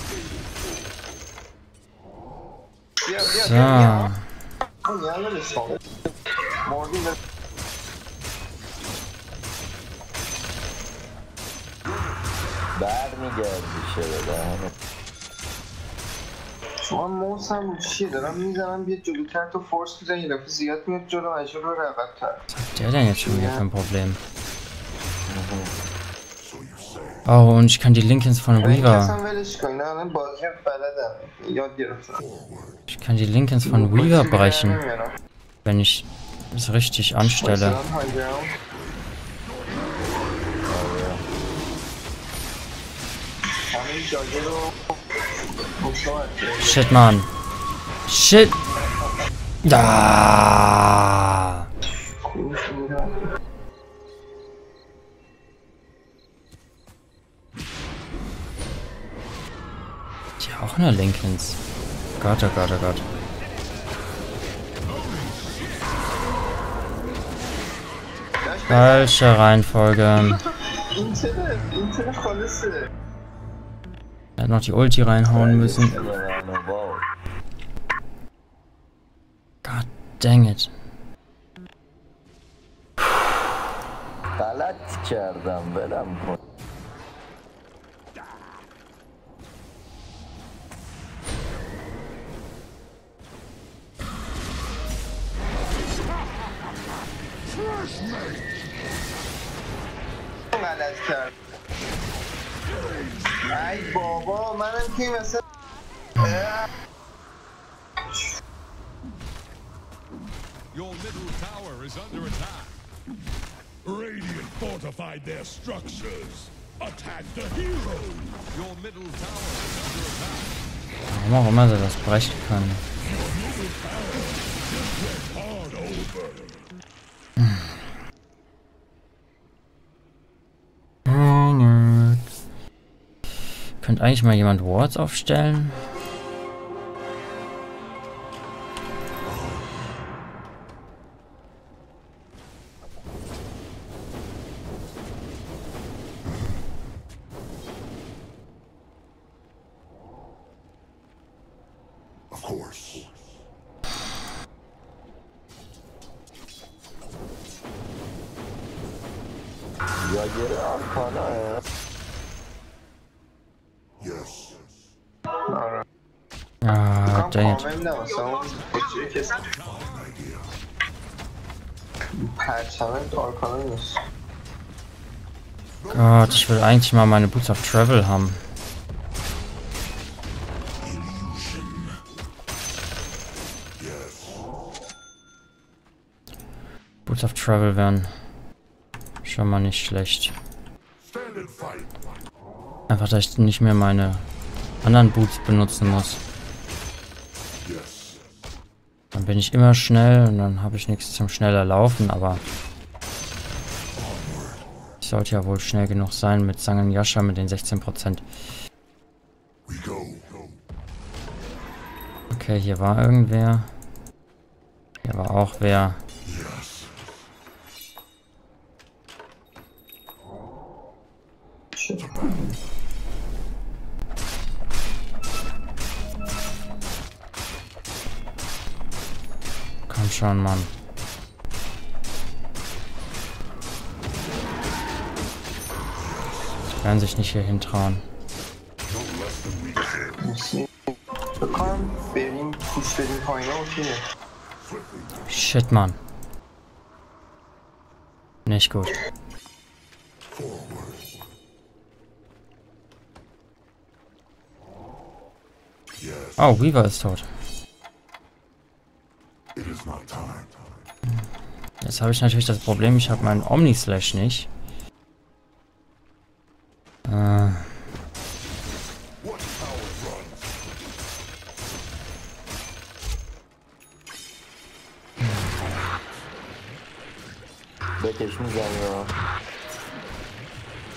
[SPEAKER 4] بیا بیا
[SPEAKER 3] So.
[SPEAKER 4] بیا اون یه ولش کن مردیم به
[SPEAKER 6] برمیگردی چرا دهنه
[SPEAKER 4] شما موس هم چیه دارم میزنم بیا جلوتر تو فورس بزن یه دفعه زیاد میاد جلو مجبور رو رقبتر
[SPEAKER 3] Was hat der denn jetzt schon wieder für ein Problem? Oh, und ich kann die Linkens von Weaver.
[SPEAKER 4] اصلا ولش کن اینا الان بازی بلدم یاد گرفتم
[SPEAKER 3] Ich kann die Linkens von Weaver brechen, wenn ich es richtig anstelle.
[SPEAKER 4] همین جاگه رو
[SPEAKER 3] Shit, Mann. Shit. Da. Ja, auch eine Linkens. Gott, oh Gott, oh Gott. Falsche Reihenfolge. Er hat noch die Ulti reinhauen müssen. God dang it.
[SPEAKER 6] غلط کردم ولم کن
[SPEAKER 4] غلط کرد ای بابا منم که مثلا
[SPEAKER 2] Your middle tower is under attack. Radiant fortified their structures. Attack the heroes. Your middle tower is under attack.
[SPEAKER 3] Warum auch immer sie das brechen kann.
[SPEAKER 2] Hard over.
[SPEAKER 3] Könnte eigentlich mal jemand Wards aufstellen?
[SPEAKER 1] Of course.
[SPEAKER 6] یا گره آرکانا
[SPEAKER 1] Yes.
[SPEAKER 4] آره
[SPEAKER 3] Ah, dang it.
[SPEAKER 4] کامل نه مثلا اون چیزی که پرچمه آرکانا نیست
[SPEAKER 3] Gott, ich will eigentlich mal meine Boots of Travel haben. Boots of Travel wären schon mal nicht schlecht.
[SPEAKER 1] Stand and fight.
[SPEAKER 3] Einfach, dass ich nicht mehr meine anderen Boots benutzen muss.
[SPEAKER 1] Yes.
[SPEAKER 3] Dann bin ich immer schnell und dann habe ich nichts zum schneller laufen, aber ich sollte ja wohl schnell genug sein mit Sangen Yasha mit den sechzehn Prozent.
[SPEAKER 1] We go.
[SPEAKER 3] Okay, hier war irgendwer. Hier war auch wer.
[SPEAKER 1] Yes.
[SPEAKER 3] Komm schon, Mann. Die werden sich nicht hier hintrauen.
[SPEAKER 4] بکنم بریم پوش بدیم پایین ها اوکیه
[SPEAKER 3] Shit, Mann. Nicht gut.
[SPEAKER 1] Yes.
[SPEAKER 3] Oh, Weaver ist tot.
[SPEAKER 1] It is not time.
[SPEAKER 3] Jetzt habe ich natürlich das Problem, ich habe meinen Omni-Slash nicht. Äh,
[SPEAKER 6] بکش میزنی ها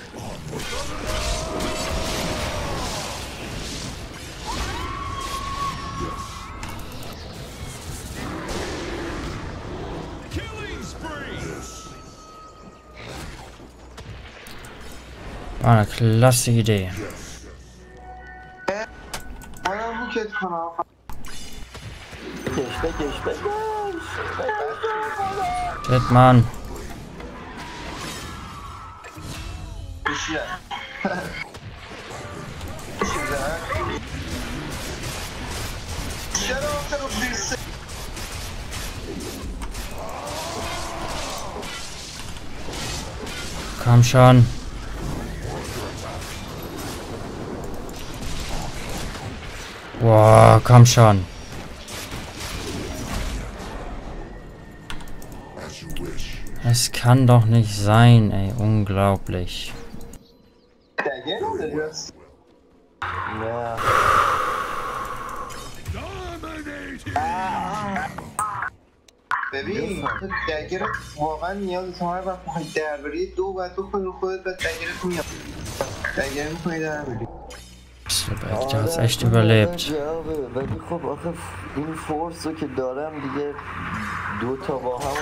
[SPEAKER 3] War eine klasse Idee.
[SPEAKER 4] منم بوکت کنم
[SPEAKER 6] کش بکش بکش
[SPEAKER 3] Shit, Mann.
[SPEAKER 4] بشیه چرا آخه رو بیرسه
[SPEAKER 3] Komm schon. Boah, komm schon.
[SPEAKER 1] As you wish.
[SPEAKER 3] Es kann doch nicht sein, ey. Unglaublich.
[SPEAKER 4] دگه نداری راست
[SPEAKER 6] نه
[SPEAKER 4] ببین تو دگه رو واقعا نیاز تو هر وقت میخوای درباری دو باید بکنی رو خودت باید دگه رو میاد دگه میکنی درباری
[SPEAKER 3] Der hat's echt überlebt.
[SPEAKER 6] جوابه. ولی خب آخه این فورس رو که دارم دیگه دو تا با هم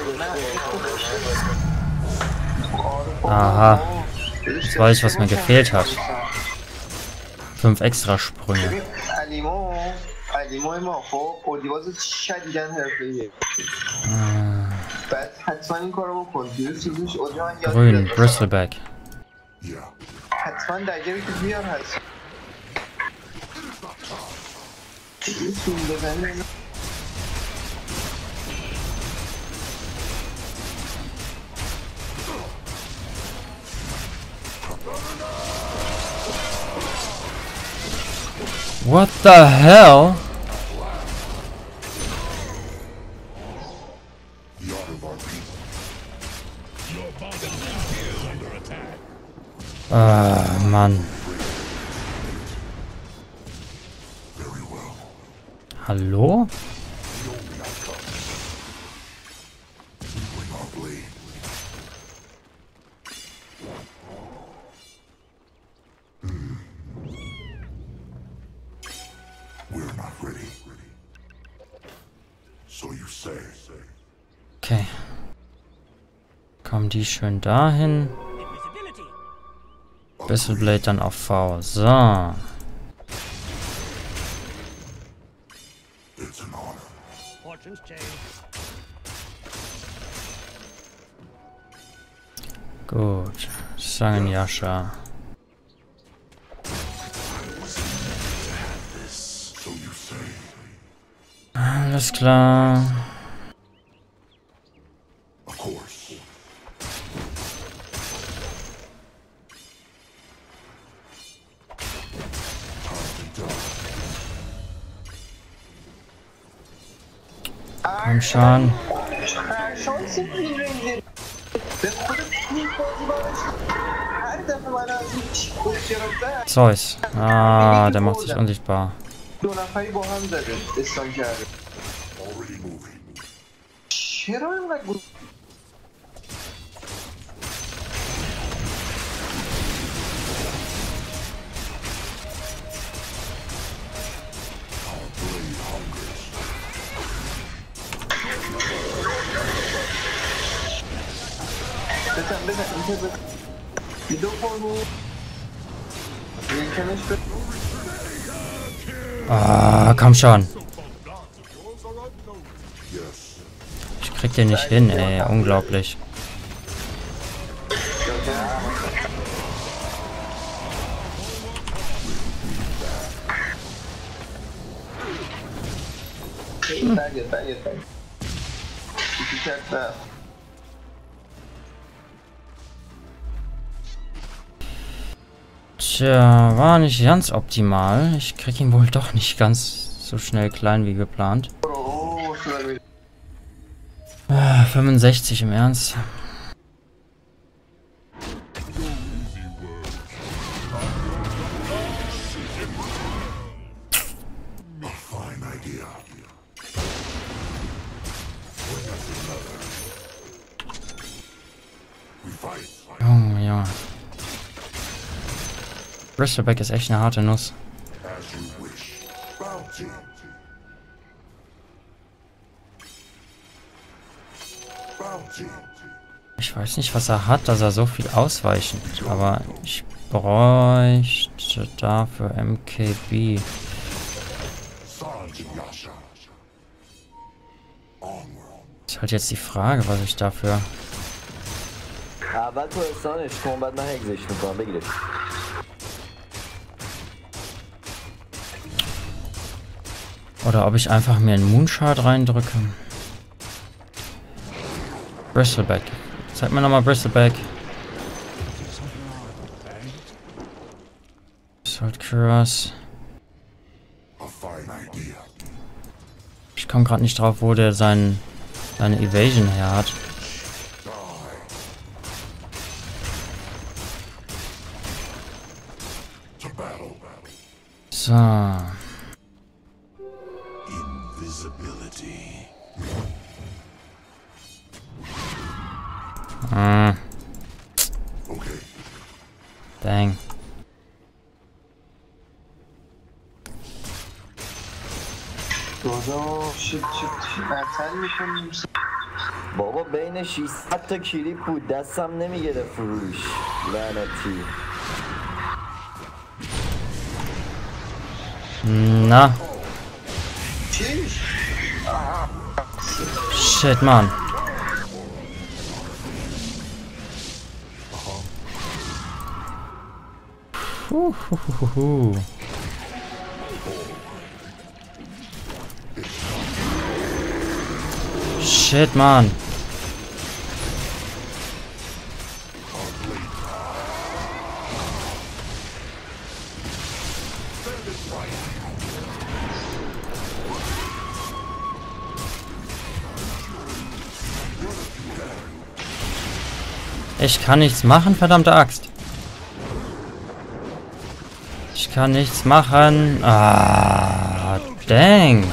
[SPEAKER 3] Aha. Jetzt weiß ich, was mir gefehlt hat. Fünf Extrasprünge.
[SPEAKER 4] علیمو علیمو ما خب اردیواز شدیدن حرفه‌ایه بعد حتما این کارو بکن دیروز سوزش اردیو من یاد
[SPEAKER 3] Grün,
[SPEAKER 4] میداد
[SPEAKER 3] Bristleback.
[SPEAKER 1] Yeah.
[SPEAKER 4] حتما دگه رو که بیار هست یه سون بزنی
[SPEAKER 3] What the hell?
[SPEAKER 1] The art of our people.
[SPEAKER 2] Your bottom tower is under attack.
[SPEAKER 3] Ah, Mann.
[SPEAKER 1] Very well.
[SPEAKER 3] Hallo?
[SPEAKER 1] Bring our blade. Hmm. We're not ready. So you say.
[SPEAKER 3] Okay. Kommen die schön dahin. Bristleblade dann auf V. So.
[SPEAKER 1] It's an honor.
[SPEAKER 2] Fortunes change.
[SPEAKER 3] Gut. Sangenyasha.
[SPEAKER 1] So you say.
[SPEAKER 3] Alles klar.
[SPEAKER 1] Of course.
[SPEAKER 3] Komm schon.
[SPEAKER 4] شانس این رنجر به خود این بازی باش هر دفعه من از این چیکوش گرفته
[SPEAKER 3] Zeus. Ah, der macht sich unsichtbar.
[SPEAKER 4] دو نفری با هم زده استان کرده
[SPEAKER 1] Already moving.
[SPEAKER 4] چرا اینقدر گود
[SPEAKER 1] Blade hungers.
[SPEAKER 4] بزن بزن اینجا بزن بیدو کنو یکنش به
[SPEAKER 3] Ah, komm schon.
[SPEAKER 1] Yes.
[SPEAKER 3] Ich krieg den nicht hin, ey. Unglaublich.
[SPEAKER 4] برگرد برگرد برگرد بیتی کرد نه
[SPEAKER 3] Tja, war nicht ganz optimal. Ich krieg ihn wohl doch nicht ganz so schnell klein wie geplant.
[SPEAKER 4] اوه شده میره
[SPEAKER 3] Ah, fünfundsechzig im Ernst.
[SPEAKER 1] A fine idea. We fight.
[SPEAKER 3] Junge, Junge. Bristleback ist echt eine harte Nuss.
[SPEAKER 1] As you wish. Bounty. Bounty.
[SPEAKER 3] Ich weiß nicht, was er hat, dass er so viel ausweichen. Aber ich bräuchte dafür M K B.
[SPEAKER 1] Sergeant Yasha. Onward.
[SPEAKER 3] Ist halt jetzt die Frage, was ich dafür...
[SPEAKER 6] اول تو استانش کن بعد من اگزش میکنم بگیرش.
[SPEAKER 3] Oder ob ich einfach mir einen Moonshard reindrücke. Bristleback. Zeig mir nochmal Bristleback. Assault Cuirass.
[SPEAKER 1] A fine idea.
[SPEAKER 3] Ich komme gerade nicht drauf, wo der sein, seine Evasion her hat.
[SPEAKER 1] To battle.
[SPEAKER 3] So.
[SPEAKER 1] Invisibility.
[SPEAKER 3] Hm.
[SPEAKER 1] Okay.
[SPEAKER 3] Dang.
[SPEAKER 4] دوزا شد شد شد اصل میکنیم.
[SPEAKER 6] بابا بین ششصد تا کلیپ بود دستم نمیگرفت روش لعنتی.
[SPEAKER 3] Na.
[SPEAKER 4] چیش؟
[SPEAKER 3] Shit, Mann. Huhuhuhu. Shit, Mann. Ich kann nichts machen, verdammte Axt. Ich kann nichts machen. Ah, dang.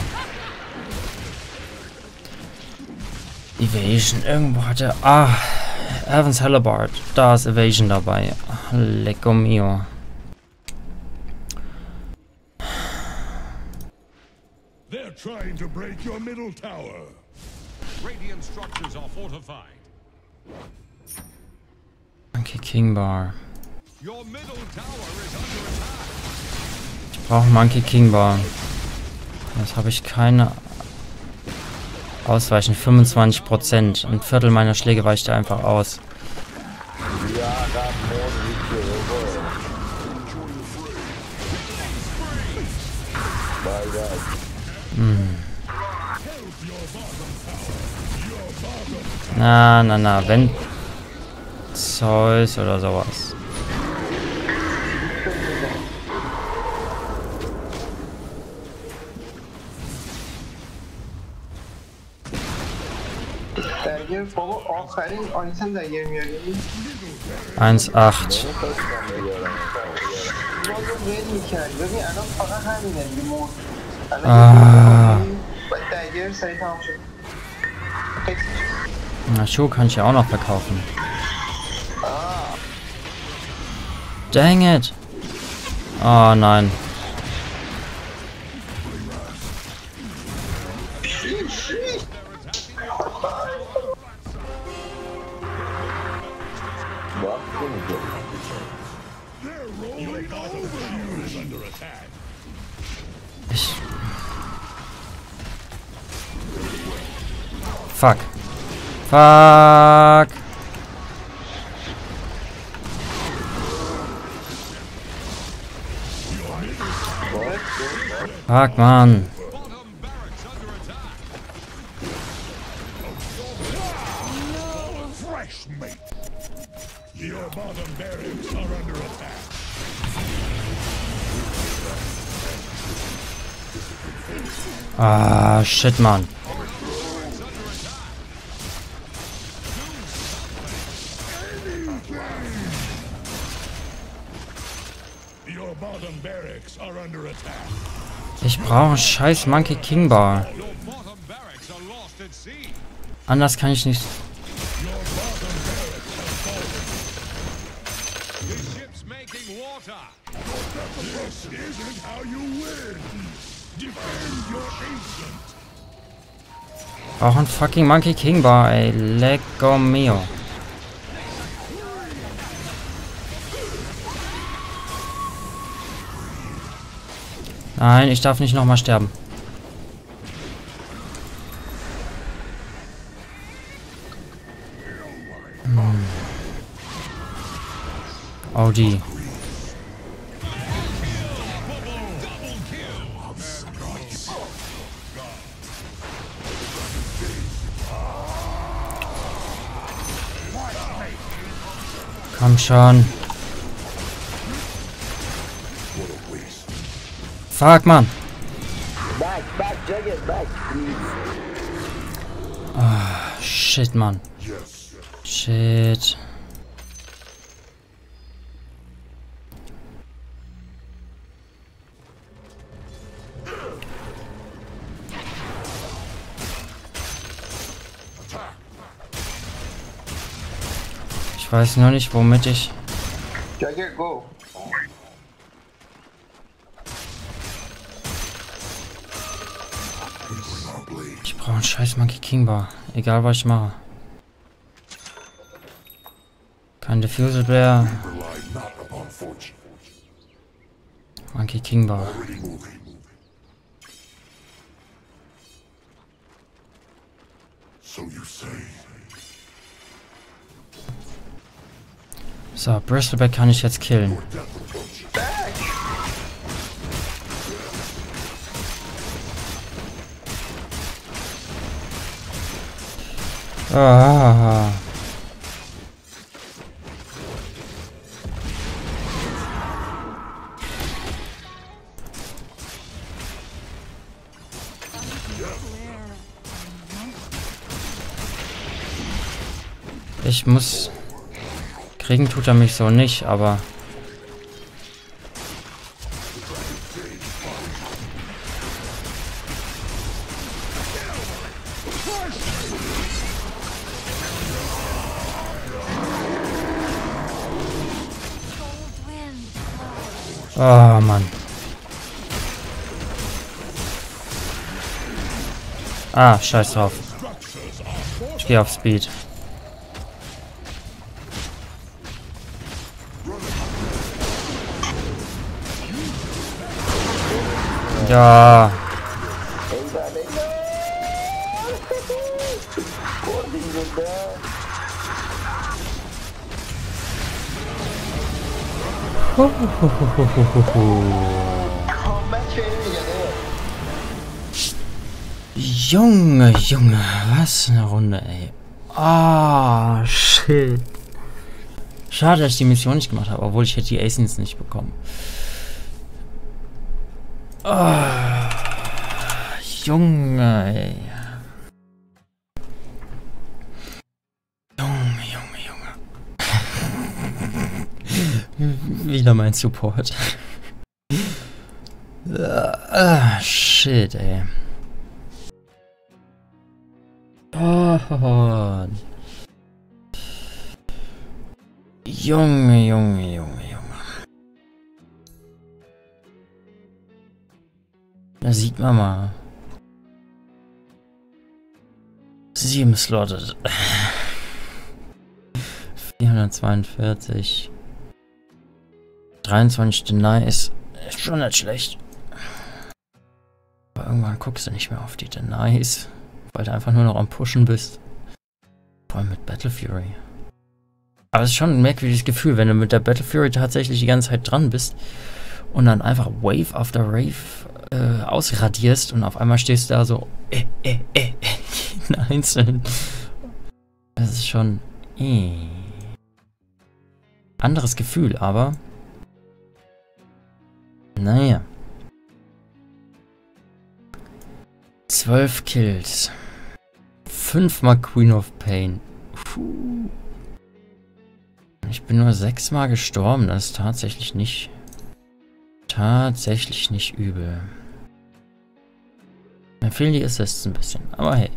[SPEAKER 3] Evasion. Irgendwo hatte... Ah, Evans Hellebarde. Da ist Evasion dabei. Lecco mio.
[SPEAKER 2] They're trying to break your middle tower. Radiant structures are fortified.
[SPEAKER 3] Monkey King Bar.
[SPEAKER 2] Your middle tower is under attack.
[SPEAKER 3] Ich brauche Monkey King Bar. Jetzt habe ich keine... Ausweichen. fünfundzwanzig Prozent. Ein Viertel meiner Schläge weicht er einfach aus. Hm. Na, na, na. Wenn... Zeus oder sowas.
[SPEAKER 4] درگیر بابا آخرین آیتم درگیر میاریم.
[SPEAKER 3] eins acht.
[SPEAKER 4] بازم رید میکرد. ببین الان فقط همینه دیگه مرد.
[SPEAKER 3] Ah.
[SPEAKER 4] باید درگیر سریع تمام شد.
[SPEAKER 3] Na, Schuh kann ich ja auch noch verkaufen. Dang it. Oh nein. Ich... Fuck. Fuck. Fuck, Mann.
[SPEAKER 2] Fresh meat. Your bottom barracks are under attack.
[SPEAKER 3] Ah, shit, Mann.
[SPEAKER 2] Your bottom barracks are under attack.
[SPEAKER 3] Ich brauche scheiß Monkey King Bar.
[SPEAKER 2] Your bottom barracks are lost at sea.
[SPEAKER 3] Anders kann ich nicht...
[SPEAKER 2] Your bottom barracks have fallen. The ship's making water. This isn't how you win. Defend your ancient.
[SPEAKER 3] Brauche ein fucking Monkey King Bar, ey. Lecco mio. Nein, ich darf nicht nochmal sterben. Hm. Oh, die. Komm schon. Fuck, Mann.
[SPEAKER 6] Back, back, Jagged, back, please.
[SPEAKER 3] Ah, shit, Mann. Shit. Ich weiß nur nicht, womit ich...
[SPEAKER 4] Jagger, go.
[SPEAKER 3] Ich brauche einen scheiß Monkey King Bar. Egal, was ich mache. Kein Diffusal Bear.
[SPEAKER 1] Rely not upon fortune.
[SPEAKER 3] Monkey King Bar.
[SPEAKER 1] Already moving. So you say.
[SPEAKER 3] So, Bristleback kann ich jetzt killen.
[SPEAKER 1] Death approaches.
[SPEAKER 3] Ah. Ich muss... Kriegen tut er mich so nicht, aber...
[SPEAKER 5] Cold wind blows.
[SPEAKER 3] Oh, Mann. Ah, scheiß drauf. Ich gehe auf Speed. Ja.
[SPEAKER 6] Eyvah, eyvah. Holding it there.
[SPEAKER 4] Combat Training میگن
[SPEAKER 3] Junge, Junge, was eine Runde, ey. Ah, shit. Schade, dass ich die Mission nicht gemacht habe, obwohl ich hätte die Acens nicht bekommen. Ah, Junge, ey. Junge, Junge, Junge. Wieder mein Support. Ah, shit, ey. Oh. Junge, Junge, Junge, Junge. Da sieht man mal. Sieben slotted. vierhundertzweiundvierzig. dreiundzwanzig Deny ist schon nicht schlecht. Aber irgendwann guckst du nicht mehr auf die Denies, weil du einfach nur noch am Pushen bist. Vor allem mit Battle Fury. Aber es ist schon ein merkwürdiges Gefühl, wenn du mit der Battle Fury tatsächlich die ganze Zeit dran bist und dann einfach Wave after Wave äh, ausradierst und auf einmal stehst du da so äh, äh, äh, jeden einzelnen. Das ist schon äh. anderes Gefühl, aber naja. Zwölf Kills. Fünfmal Queen of Pain. Puh. Ich bin nur sechsmal gestorben. Das ist tatsächlich nicht... Tatsächlich nicht übel. Mir fehlen die Assists ein bisschen. Aber hey.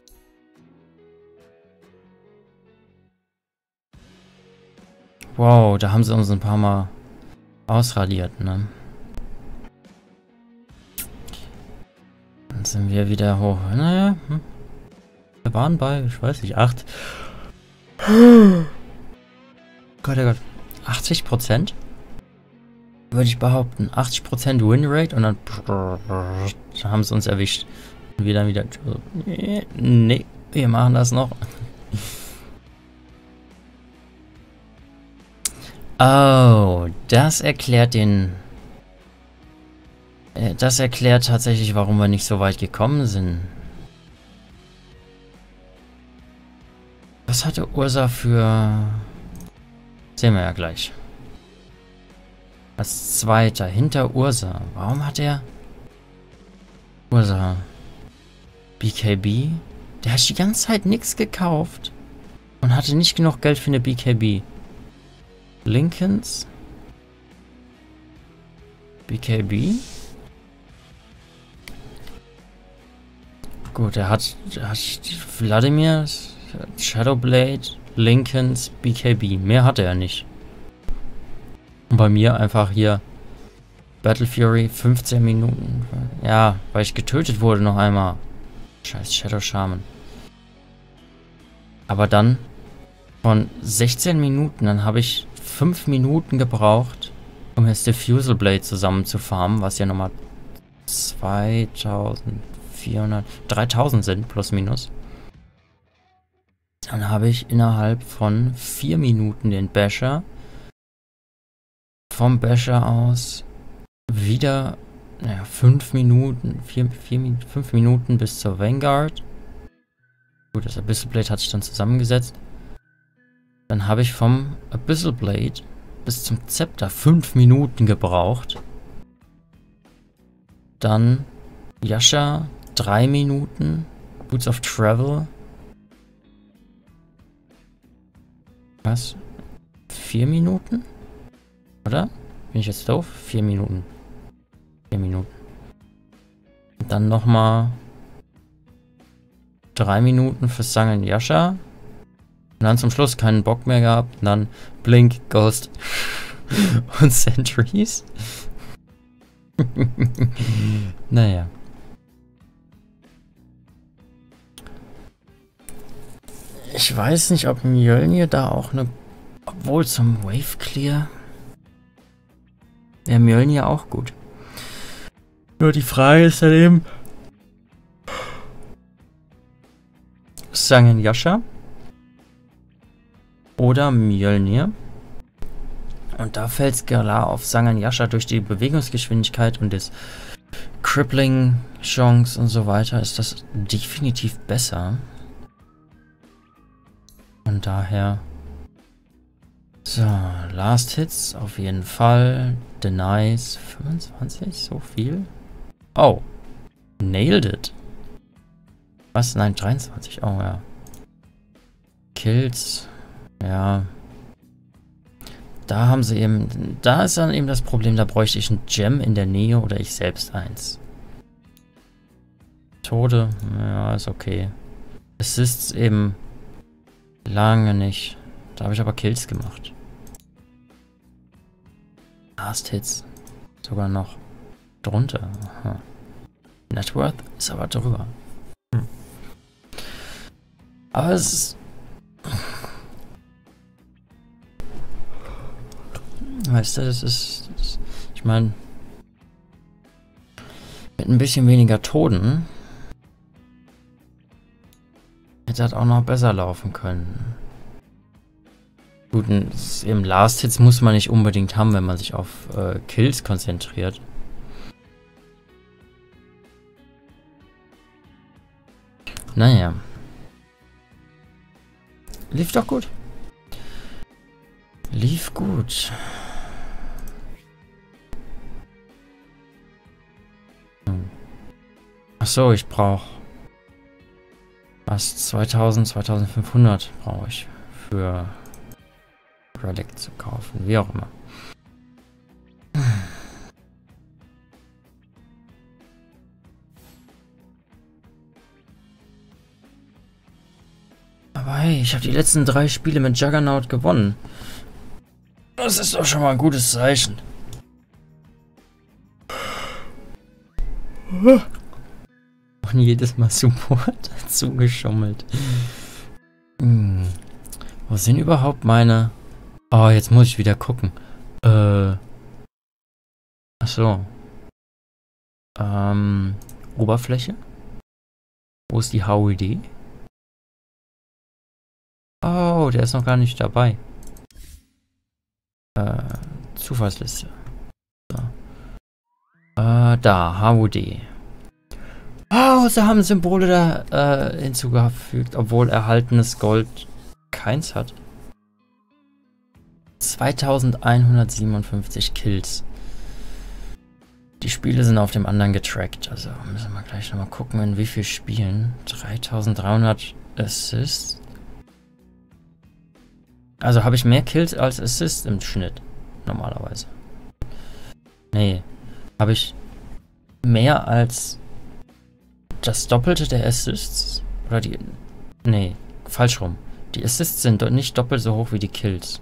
[SPEAKER 3] Wow, da haben sie uns ein paar Mal ausradiert, ne? Dann sind wir wieder hoch. Naja, hm. Wir waren bei, ich weiß nicht, acht. Gott, oh Gott. achtzig Prozent? würde ich behaupten. achtzig Prozent Winrate und dann haben sie uns erwischt. Und wir dann wieder, nee, wir machen das noch. Oh, das erklärt den... Das erklärt tatsächlich, warum wir nicht so weit gekommen sind. Was hatte Ursa für... Sehen wir ja gleich. Als Zweiter, hinter Ursa. Warum hat er... Ursa... B K B? Der hat die ganze Zeit nichts gekauft. Und hatte nicht genug Geld für eine B K B. Lincolns? B K B? Gut, er hat, er hat Vladimir, Shadowblade, Lincolns, B K B. Mehr hatte er nicht. Und bei mir einfach hier Battle Fury, fünfzehn Minuten. Ja, weil ich getötet wurde noch einmal. Scheiß Shadow Shaman. Aber dann von sechzehn Minuten, dann habe ich fünf Minuten gebraucht, um jetzt Diffusal Blade zusammen zu farmen, was ja nochmal zweitausendvierhundert, dreitausend sind, plus minus. Dann habe ich innerhalb von vier Minuten den Basher. Vom Basher aus wieder, naja, fünf Minuten, vier, vier, fünf Minuten bis zur Vanguard. Gut, das Abyssal Blade hat sich dann zusammengesetzt. Dann habe ich vom Abyssal Blade bis zum Zepter fünf Minuten gebraucht. Dann Yasha drei Minuten. Boots of Travel. Was? vier Minuten? Oder? Bin ich jetzt doof? vier Minuten. vier Minuten. Und dann nochmal drei Minuten für Sang Yasha. Und dann zum Schluss keinen Bock mehr gehabt. Und dann Blink, Ghost und Sentries. Naja. Ich weiß nicht, ob Mjölnir da auch eine... Obwohl zum Wave Clear... wäre Mjölnir auch gut. Nur die Frage ist dann eben... Sang Yasha oder Mjölnir. Und da fällt es klar auf Sang Yasha durch die Bewegungsgeschwindigkeit und das Crippling Chance und so weiter ist das definitiv besser. Von daher... So, Last Hits auf jeden Fall. Denies fünfundzwanzig, so viel. Oh, nailed it. Was? Nein, dreiundzwanzig. Oh ja. Kills. Ja. Da haben sie eben... Da ist dann eben das Problem, da bräuchte ich ein Gem in der Nähe oder ich selbst eins. Tode. Ja, ist okay. Assists eben lange nicht. Da habe ich aber Kills gemacht. Last Hits. Sogar noch drunter. Aha. Net Worth ist aber drüber. Hm. Aber es ist... Weißt du, das ist... Das, ich meine... Mit ein bisschen weniger Toten... hätte das auch noch besser laufen können. Gut, im Last Hits muss man nicht unbedingt haben, wenn man sich auf äh, Kills konzentriert. Naja. Lief doch gut. Lief gut. Hm. Achso, ich brauche... Was? zweitausend, zweitausendfünfhundert brauche ich für... Relic zu kaufen, wie auch immer. Aber hey, ich habe die letzten drei Spiele mit Juggernaut gewonnen. Das ist doch schon mal ein gutes Zeichen. Und jedes Mal Support dazu geschummelt. Hm. Wo sind überhaupt meine... Oh, jetzt muss ich wieder gucken. Äh, so. Ähm, Oberfläche. Wo ist die H U D? Oh, der ist noch gar nicht dabei. Äh, Zufallsliste. So. Äh, da, H U D. Oh, sie haben Symbole da äh, hinzugefügt, obwohl erhaltenes Gold keins hat. zweitausendeinhundertsiebenundfünfzig Kills. Die Spiele sind auf dem anderen getrackt, also müssen wir gleich nochmal gucken, in wie viel Spielen. dreitausenddreihundert Assists. Also habe ich mehr Kills als Assists im Schnitt, normalerweise. Nee, habe ich mehr als das Doppelte der Assists? Oder die... Nee, falsch rum. Die Assists sind nicht doppelt so hoch wie die Kills.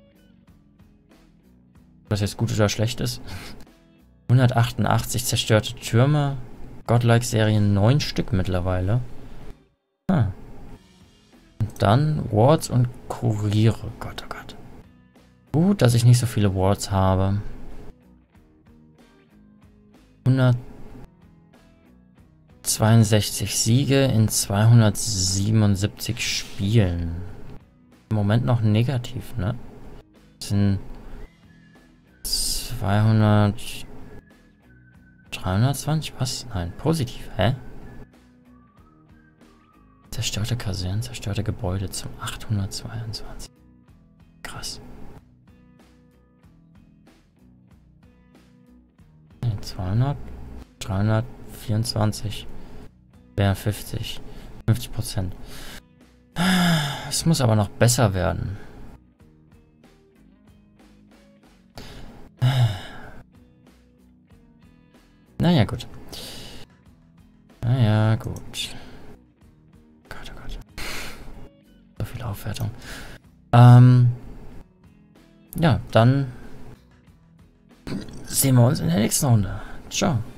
[SPEAKER 3] Ob das jetzt gut oder schlecht ist? hundertachtundachtzig zerstörte Türme. Godlike-Serien neun Stück mittlerweile. Ah. Und dann Wards und Kuriere. Gott, oh Gott. Gut, dass ich nicht so viele Wards habe. hundertzweiundsechzig Siege in zweihundertsiebenundsiebzig Spielen. Im Moment noch negativ, ne? Das sind zweihundert... dreihundertzwanzig? Was? Nein, positiv, hä? Zerstörte Kasernen, zerstörte Gebäude zum achthundertzweiundzwanzig. Krass. Nee, zweihundert, dreihundertvierundzwanzig, wäre fünfzig. fünfzig Prozent. Es muss aber noch besser werden. Naja, gut. Naja, gut. Gott, oh Gott. So viel Aufwertung. Ähm. Ja, dann sehen wir uns in der nächsten Runde. Ciao.